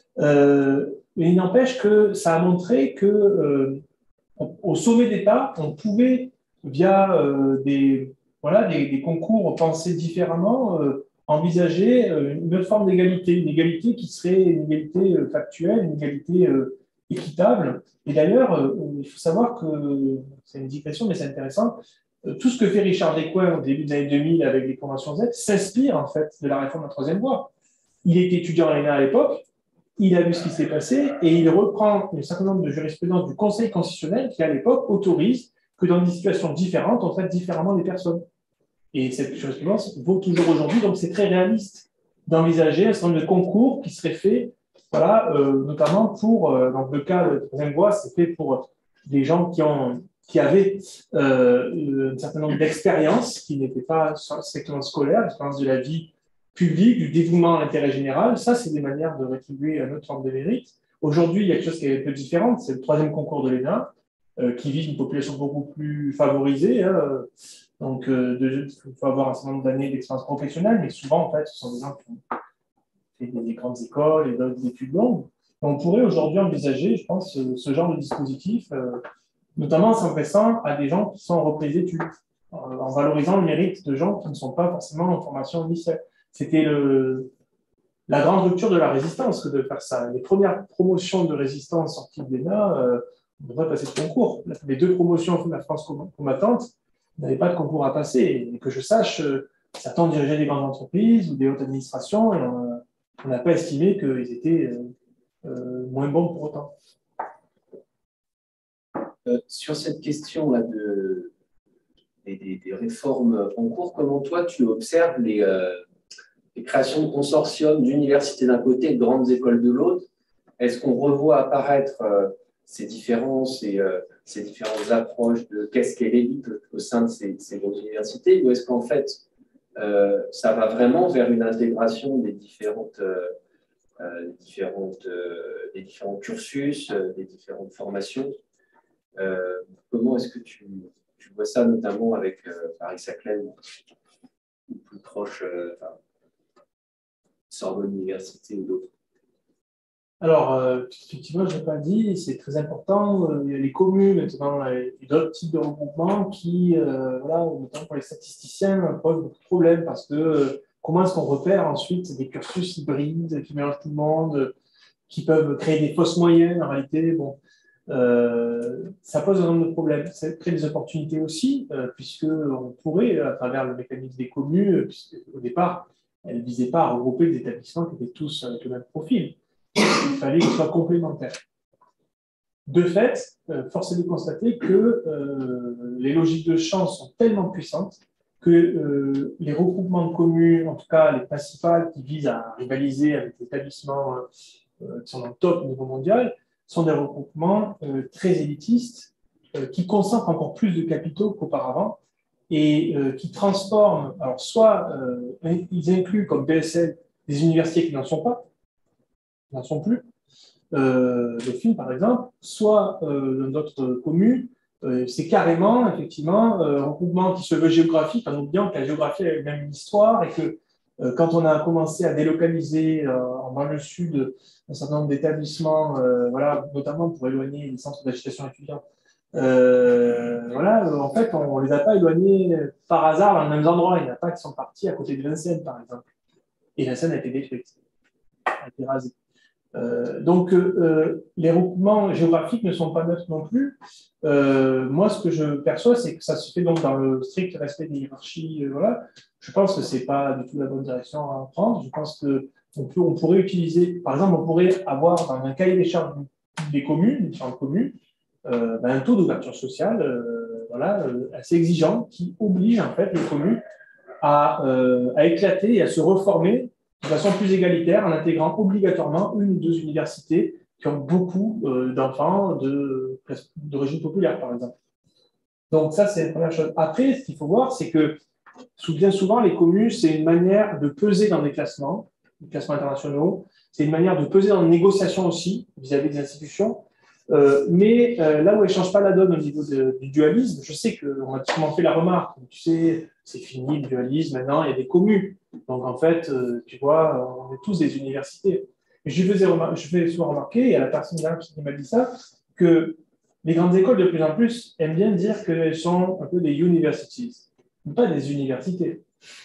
Euh, mais il n'empêche que ça a montré que euh, au sommet d'État, on pouvait, via euh, des, voilà, des, des concours pensés différemment, euh, envisager euh, une autre forme d'égalité, une égalité qui serait une égalité euh, factuelle, une égalité euh, équitable. Et d'ailleurs, euh, il faut savoir que, c'est une digression, mais c'est intéressant, euh, tout ce que fait Richard Descoings au début des années deux mille avec les conventions Z s'inspire en fait de la réforme de la troisième voie. Il était étudiant à l'E N A à l'époque. Il a vu ce qui s'est passé et il reprend un certain nombre de jurisprudences du Conseil constitutionnel qui, à l'époque, autorise que dans des situations différentes, on traite différemment les personnes. Et cette jurisprudence vaut toujours aujourd'hui, donc c'est très réaliste d'envisager un certain nombre de concours qui seraient faits, voilà, euh, notamment pour, euh, dans le cas de la troisième voie, c'est fait pour des gens qui, ont, qui avaient euh, un certain nombre d'expériences qui n'étaient pas strictement scolaires, l'expérience de la vie public, du dévouement à l'intérêt général. Ça, c'est des manières de rétribuer une autre forme de mérite. Aujourd'hui, il y a quelque chose qui est un peu différent, c'est le troisième concours de l'E N A, euh, qui vise une population beaucoup plus favorisée. Hein. Donc, euh, il faut avoir un certain nombre d'années d'expérience professionnelle, mais souvent, en fait, ce sont des gens qui ont fait des, des grandes écoles et d'autres études longues. On pourrait aujourd'hui envisager, je pense, ce, ce genre de dispositif, euh, notamment en s'adressant à des gens qui sont en reprise d'études, euh, en valorisant le mérite de gens qui ne sont pas forcément en formation initiale. C'était la grande rupture de la résistance que de faire ça. Les premières promotions de résistance sorties de l'E N A, euh, on devrait passer de concours. Les deux promotions de la France combattante n'avaient pas de concours à passer. Et que je sache, euh, certains dirigeaient des grandes entreprises ou des hautes administrations et on n'a pas estimé qu'ils étaient euh, euh, moins bons pour autant. Euh, sur cette question-là de, des, des, des réformes en cours, comment toi tu observes les... Euh, les créations de consortiums d'universités d'un côté et de grandes écoles de l'autre? Est-ce qu'on revoit apparaître euh, ces différences et euh, ces différentes approches de qu'est-ce qu'est l'élite au sein de ces, ces grandes universités, ou est-ce qu'en fait, euh, ça va vraiment vers une intégration des différentes, euh, euh, différentes, euh, des différents cursus, euh, des différentes formations? euh, Comment est-ce que tu, tu vois ça, notamment avec euh, Paris-Saclay ou, ou plus proche euh, enfin, Sorbonne Université ou d'autres? Alors, euh, effectivement, je n'ai pas dit, c'est très important. Euh, il y a les communes, maintenant, et d'autres types de regroupements qui, euh, voilà, notamment pour les statisticiens, posent beaucoup de problèmes parce que euh, comment est-ce qu'on repère ensuite des cursus hybrides qui mélangent tout le monde, qui peuvent créer des fausses moyennes. En réalité, bon, euh, ça pose un nombre de problèmes. Ça crée des opportunités aussi, euh, puisqu'on pourrait, à travers le mécanisme des communes, puisque au départ, elles ne visaient pas à regrouper des établissements qui étaient tous avec le même profil. Il fallait qu'ils soient complémentaires. De fait, euh, force est de constater que euh, les logiques de champ sont tellement puissantes que euh, les regroupements de communes, en tout cas les principales qui visent à rivaliser avec les établissements euh, qui sont dans le top au niveau mondial, sont des regroupements euh, très élitistes euh, qui concentrent encore plus de capitaux qu'auparavant et euh, qui transforment, alors soit euh, ils incluent comme P S L des universités qui n'en sont pas, qui n'en sont plus, euh, Dauphine par exemple, soit euh, dans d'autres communes, euh, c'est carrément effectivement euh, un regroupement qui se veut géographique en oubliant que la géographie a même une histoire et que euh, quand on a commencé à délocaliser euh, dans le sud un certain nombre d'établissements, euh, voilà, notamment pour éloigner les centres d'agitation étudiante, euh, voilà, euh, en fait on ne les a pas éloignés par hasard dans les mêmes endroits. Il n'y en a pas qui sont partis à côté de Vincennes par exemple. Et Vincennes a été détruite, a été rasée. Euh, donc, euh, les regroupements géographiques ne sont pas neutres non plus. Euh, moi, ce que je perçois, c'est que ça se fait donc dans le strict respect des hiérarchies. Euh, voilà. Je pense que ce n'est pas du tout la bonne direction à prendre. Je pense qu'on peut, on pourrait utiliser, par exemple, on pourrait avoir dans un cahier des charges des communes, des différentes communes, euh, ben, un taux d'ouverture sociale euh, voilà, euh, assez exigeant qui oblige en fait les communes à, euh, à éclater et à se reformer de façon plus égalitaire en intégrant obligatoirement une ou deux universités qui ont beaucoup euh, d'enfants de, d'origine populaire, par exemple. Donc ça, c'est la première chose. Après, ce qu'il faut voir, c'est que bien souvent, les communes, c'est une manière de peser dans des classements, des classements internationaux, c'est une manière de peser dans les négociations aussi vis-à-vis des institutions. Euh, mais euh, là où elle ne change pas la donne au niveau de, du dualisme, je sais qu'on m'a souvent fait la remarque, tu sais, c'est fini le dualisme, maintenant il y a des communes. Donc en fait, euh, tu vois, on est tous des universités. Et je faisais je fais souvent remarquer, et à la personne là qui m'a dit ça, que les grandes écoles de plus en plus aiment bien dire qu'elles sont un peu des universities, pas des universités.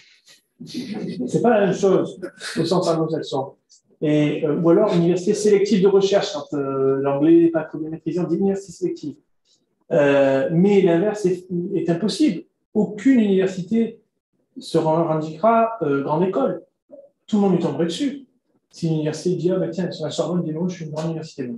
C'est pas la même chose au sens anglo-saxon. Et, euh, ou alors université sélective de recherche, quand euh, l'anglais n'est pas trop bien maîtrisé, on dit université sélective. Euh, mais l'inverse est, est impossible. Aucune université se revendiquera euh, grande école. Tout le monde lui tomberait dessus. Si une université dit, ah ben tiens, sur la Sorbonne, dis non, je suis une grande université,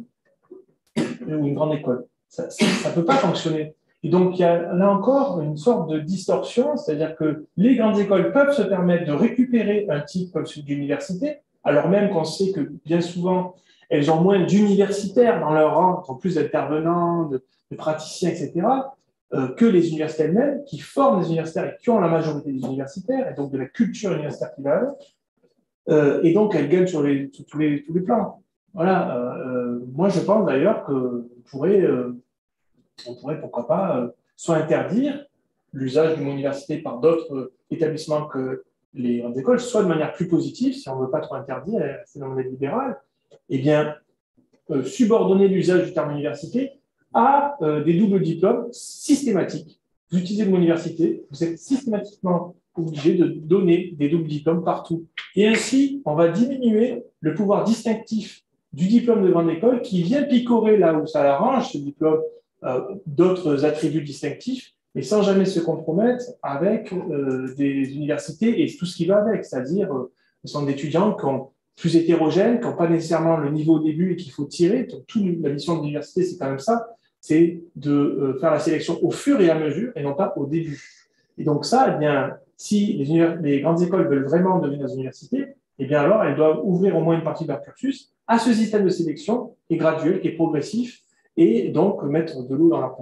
ou une grande école. Ça ne peut pas fonctionner. Et donc, il y a là encore une sorte de distorsion, c'est-à-dire que les grandes écoles peuvent se permettre de récupérer un titre comme celui d'université, alors même qu'on sait que bien souvent, elles ont moins d'universitaires dans leur rang, en plus d'intervenants, de, de praticiens, et cetera, euh, que les universités elles-mêmes, qui forment des universitaires et qui ont la majorité des universitaires, et donc de la culture universitaire qui va avec. Euh, et donc, elles gagnent sur, les, sur tous, les, tous les plans. Voilà. Euh, moi, je pense d'ailleurs qu'on pourrait, euh, on pourrait, pourquoi pas, euh, soit interdire l'usage d'une université par d'autres euh, établissements que les grandes écoles, soit de manière plus positive, si on ne veut pas trop interdire, c'est dans le modèle libéral, eh bien, euh, subordonner l'usage du terme université à euh, des doubles diplômes systématiques. Vous utilisez le mot université, vous êtes systématiquement obligé de donner des doubles diplômes partout. Et ainsi, on va diminuer le pouvoir distinctif du diplôme de grande école qui vient picorer là où ça l'arrange, ce diplôme, euh, d'autres attributs distinctifs, mais sans jamais se compromettre avec euh, des universités et tout ce qui va avec, c'est-à-dire euh, ce sont des étudiants qui sont plus hétérogènes, qui n'ont pas nécessairement le niveau au début et qu'il faut tirer. Donc, toute la mission de l'université, c'est quand même ça, c'est de euh, faire la sélection au fur et à mesure et non pas au début. Et donc ça, eh bien, si les, les grandes écoles veulent vraiment devenir des universités, eh bien alors elles doivent ouvrir au moins une partie de leur cursus à ce système de sélection qui est graduel, qui est progressif, et donc mettre de l'eau dans leur pain.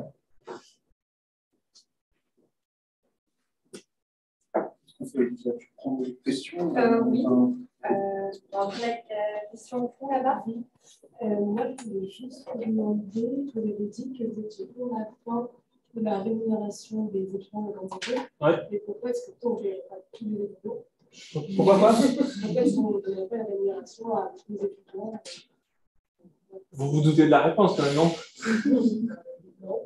Tu prends des questions euh, Oui. Euh, on va mettre la question au fond là-bas. Euh, moi, je voulais juste vous demander, vous avez dit que vous étiez pour la fin de la rémunération des étudiants de grandes écoles. Ouais. Et pourquoi est-ce que tant que pas tous les étudiants? Pourquoi pas? Pourquoi est-ce qu'on ne donnerait pas la rémunération à tous les étudiants? Vous vous doutez de la réponse quand même, non? Non.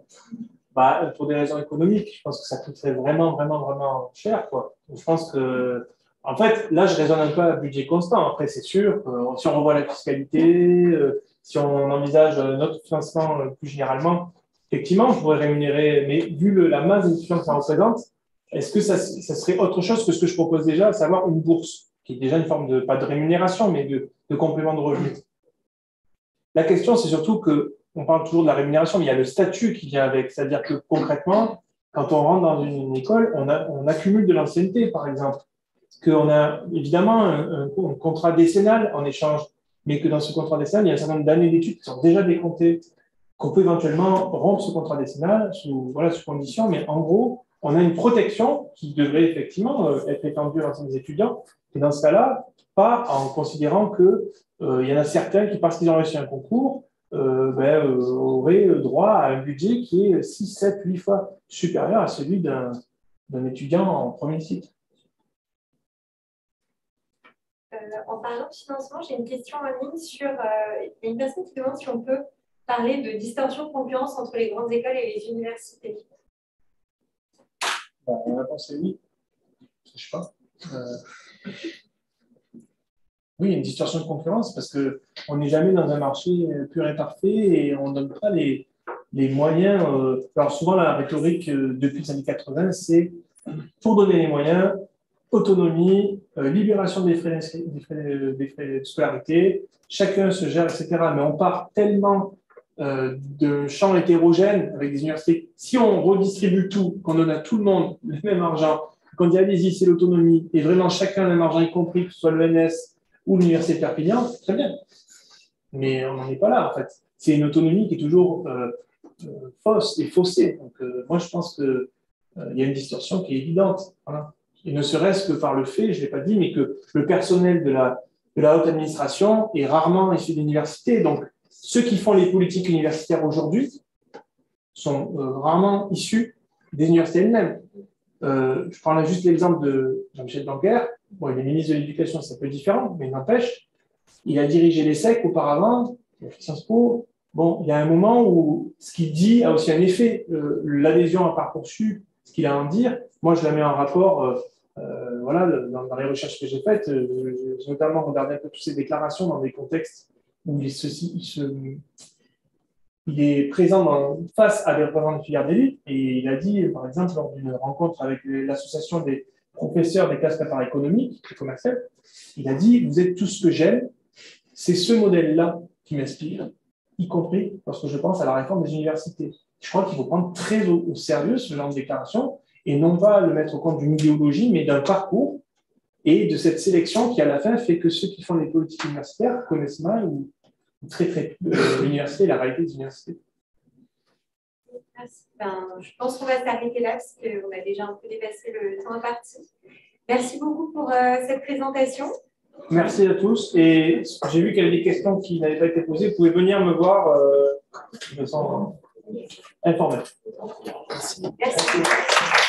Bah, pour des raisons économiques, je pense que ça coûterait vraiment, vraiment, vraiment cher, quoi. Je pense que En fait, là, je raisonne un peu à budget constant. Après, c'est sûr, euh, si on revoit la fiscalité, euh, si on envisage notre financement euh, plus généralement, effectivement, je pourrais rémunérer, mais vu le, la masse d'institutions que ça représente, est-ce que ça, ça serait autre chose que ce que je propose déjà, à savoir une bourse, qui est déjà une forme de, pas de rémunération, mais de, de complément de revenus. La question, c'est surtout que, on parle toujours de la rémunération, mais il y a le statut qui vient avec. C'est-à-dire que concrètement, quand on rentre dans une école, on, a, on accumule de l'ancienneté, par exemple. Qu'on a évidemment un, un, un contrat décennal en échange, mais que dans ce contrat décennal, il y a un certain nombre d'années d'études qui sont déjà décomptées, qu'on peut éventuellement rompre ce contrat décennal sous, voilà, sous condition, mais en gros, on a une protection qui devrait effectivement euh, être étendue à l'ensemble des étudiants, et dans ce cas-là, pas en considérant que euh, il y en a certains qui, parce qu'ils ont réussi un concours, euh, ben, euh, auraient droit à un budget qui est six, sept, huit fois supérieur à celui d'un d'un étudiant en premier cycle. Euh, en parlant de financement, j'ai une question en ligne sur. Euh, il y a une personne qui demande si on peut parler de distorsion de concurrence entre les grandes écoles et les universités. La réponse est oui. Je ne sais pas. Euh... Oui, il y a une distorsion de concurrence parce qu'on n'est jamais dans un marché pur et parfait et on ne donne pas les, les moyens. Euh... Alors, souvent, la rhétorique euh, depuis les années quatre-vingts, c'est pour donner les moyens, autonomie, euh, libération des frais, des, frais, des frais de scolarité, chacun se gère, et cetera. Mais on part tellement euh, de champs hétérogènes avec des universités. Si on redistribue tout, qu'on donne à tout le monde le même argent, qu'on dit allez-y, c'est l'autonomie, et vraiment chacun le même argent, y compris que ce soit l'E N S ou l'Université de Perpignan, très bien. Mais on n'en est pas là, en fait. C'est une autonomie qui est toujours euh, euh, fausse et faussée. Donc, euh, moi, je pense qu'il euh, y a une distorsion qui est évidente. Voilà. Et ne serait-ce que par le fait, je ne l'ai pas dit, mais que le personnel de la, de la haute administration est rarement issu d'universités. Donc, ceux qui font les politiques universitaires aujourd'hui sont euh, rarement issus des universités elles-mêmes. Euh, je prends là juste l'exemple de Jean-Michel Blanquer. Bon, il est ministre de l'Éducation, c'est un peu différent, mais il n'empêche, il a dirigé l'E S S E C auparavant, il a fait Sciences Po. Bon, il y a un moment où ce qu'il dit a aussi un effet. Euh, l'adhésion à Parcoursup, ce qu'il a à en dire, moi je la mets en rapport, euh, euh, voilà, dans, dans les recherches que j'ai faites, euh, j'ai notamment regardé un peu toutes ces déclarations dans des contextes où il, se, il, se, il est présent dans, face à des représentants de filières d'élite, et il a dit, par exemple, lors d'une rencontre avec l'association des professeurs des classes préparatoires économiques et commerciales, il a dit, vous êtes tout ce que j'aime, c'est ce modèle-là qui m'inspire, y compris lorsque je pense à la réforme des universités. Je crois qu'il faut prendre très au, au sérieux ce genre de déclaration et non pas le mettre au compte d'une idéologie, mais d'un parcours et de cette sélection qui, à la fin, fait que ceux qui font les politiques universitaires connaissent mal ou, ou très très peu euh, l'université et la réalité des universités. Merci. Ben, je pense qu'on va s'arrêter là parce qu'on a déjà un peu dépassé le temps imparti. Merci beaucoup pour euh, cette présentation. Merci à tous. Et j'ai vu qu'il y avait des questions qui n'avaient pas été posées. Vous pouvez venir me voir euh, de façon informelle. Merci. Merci.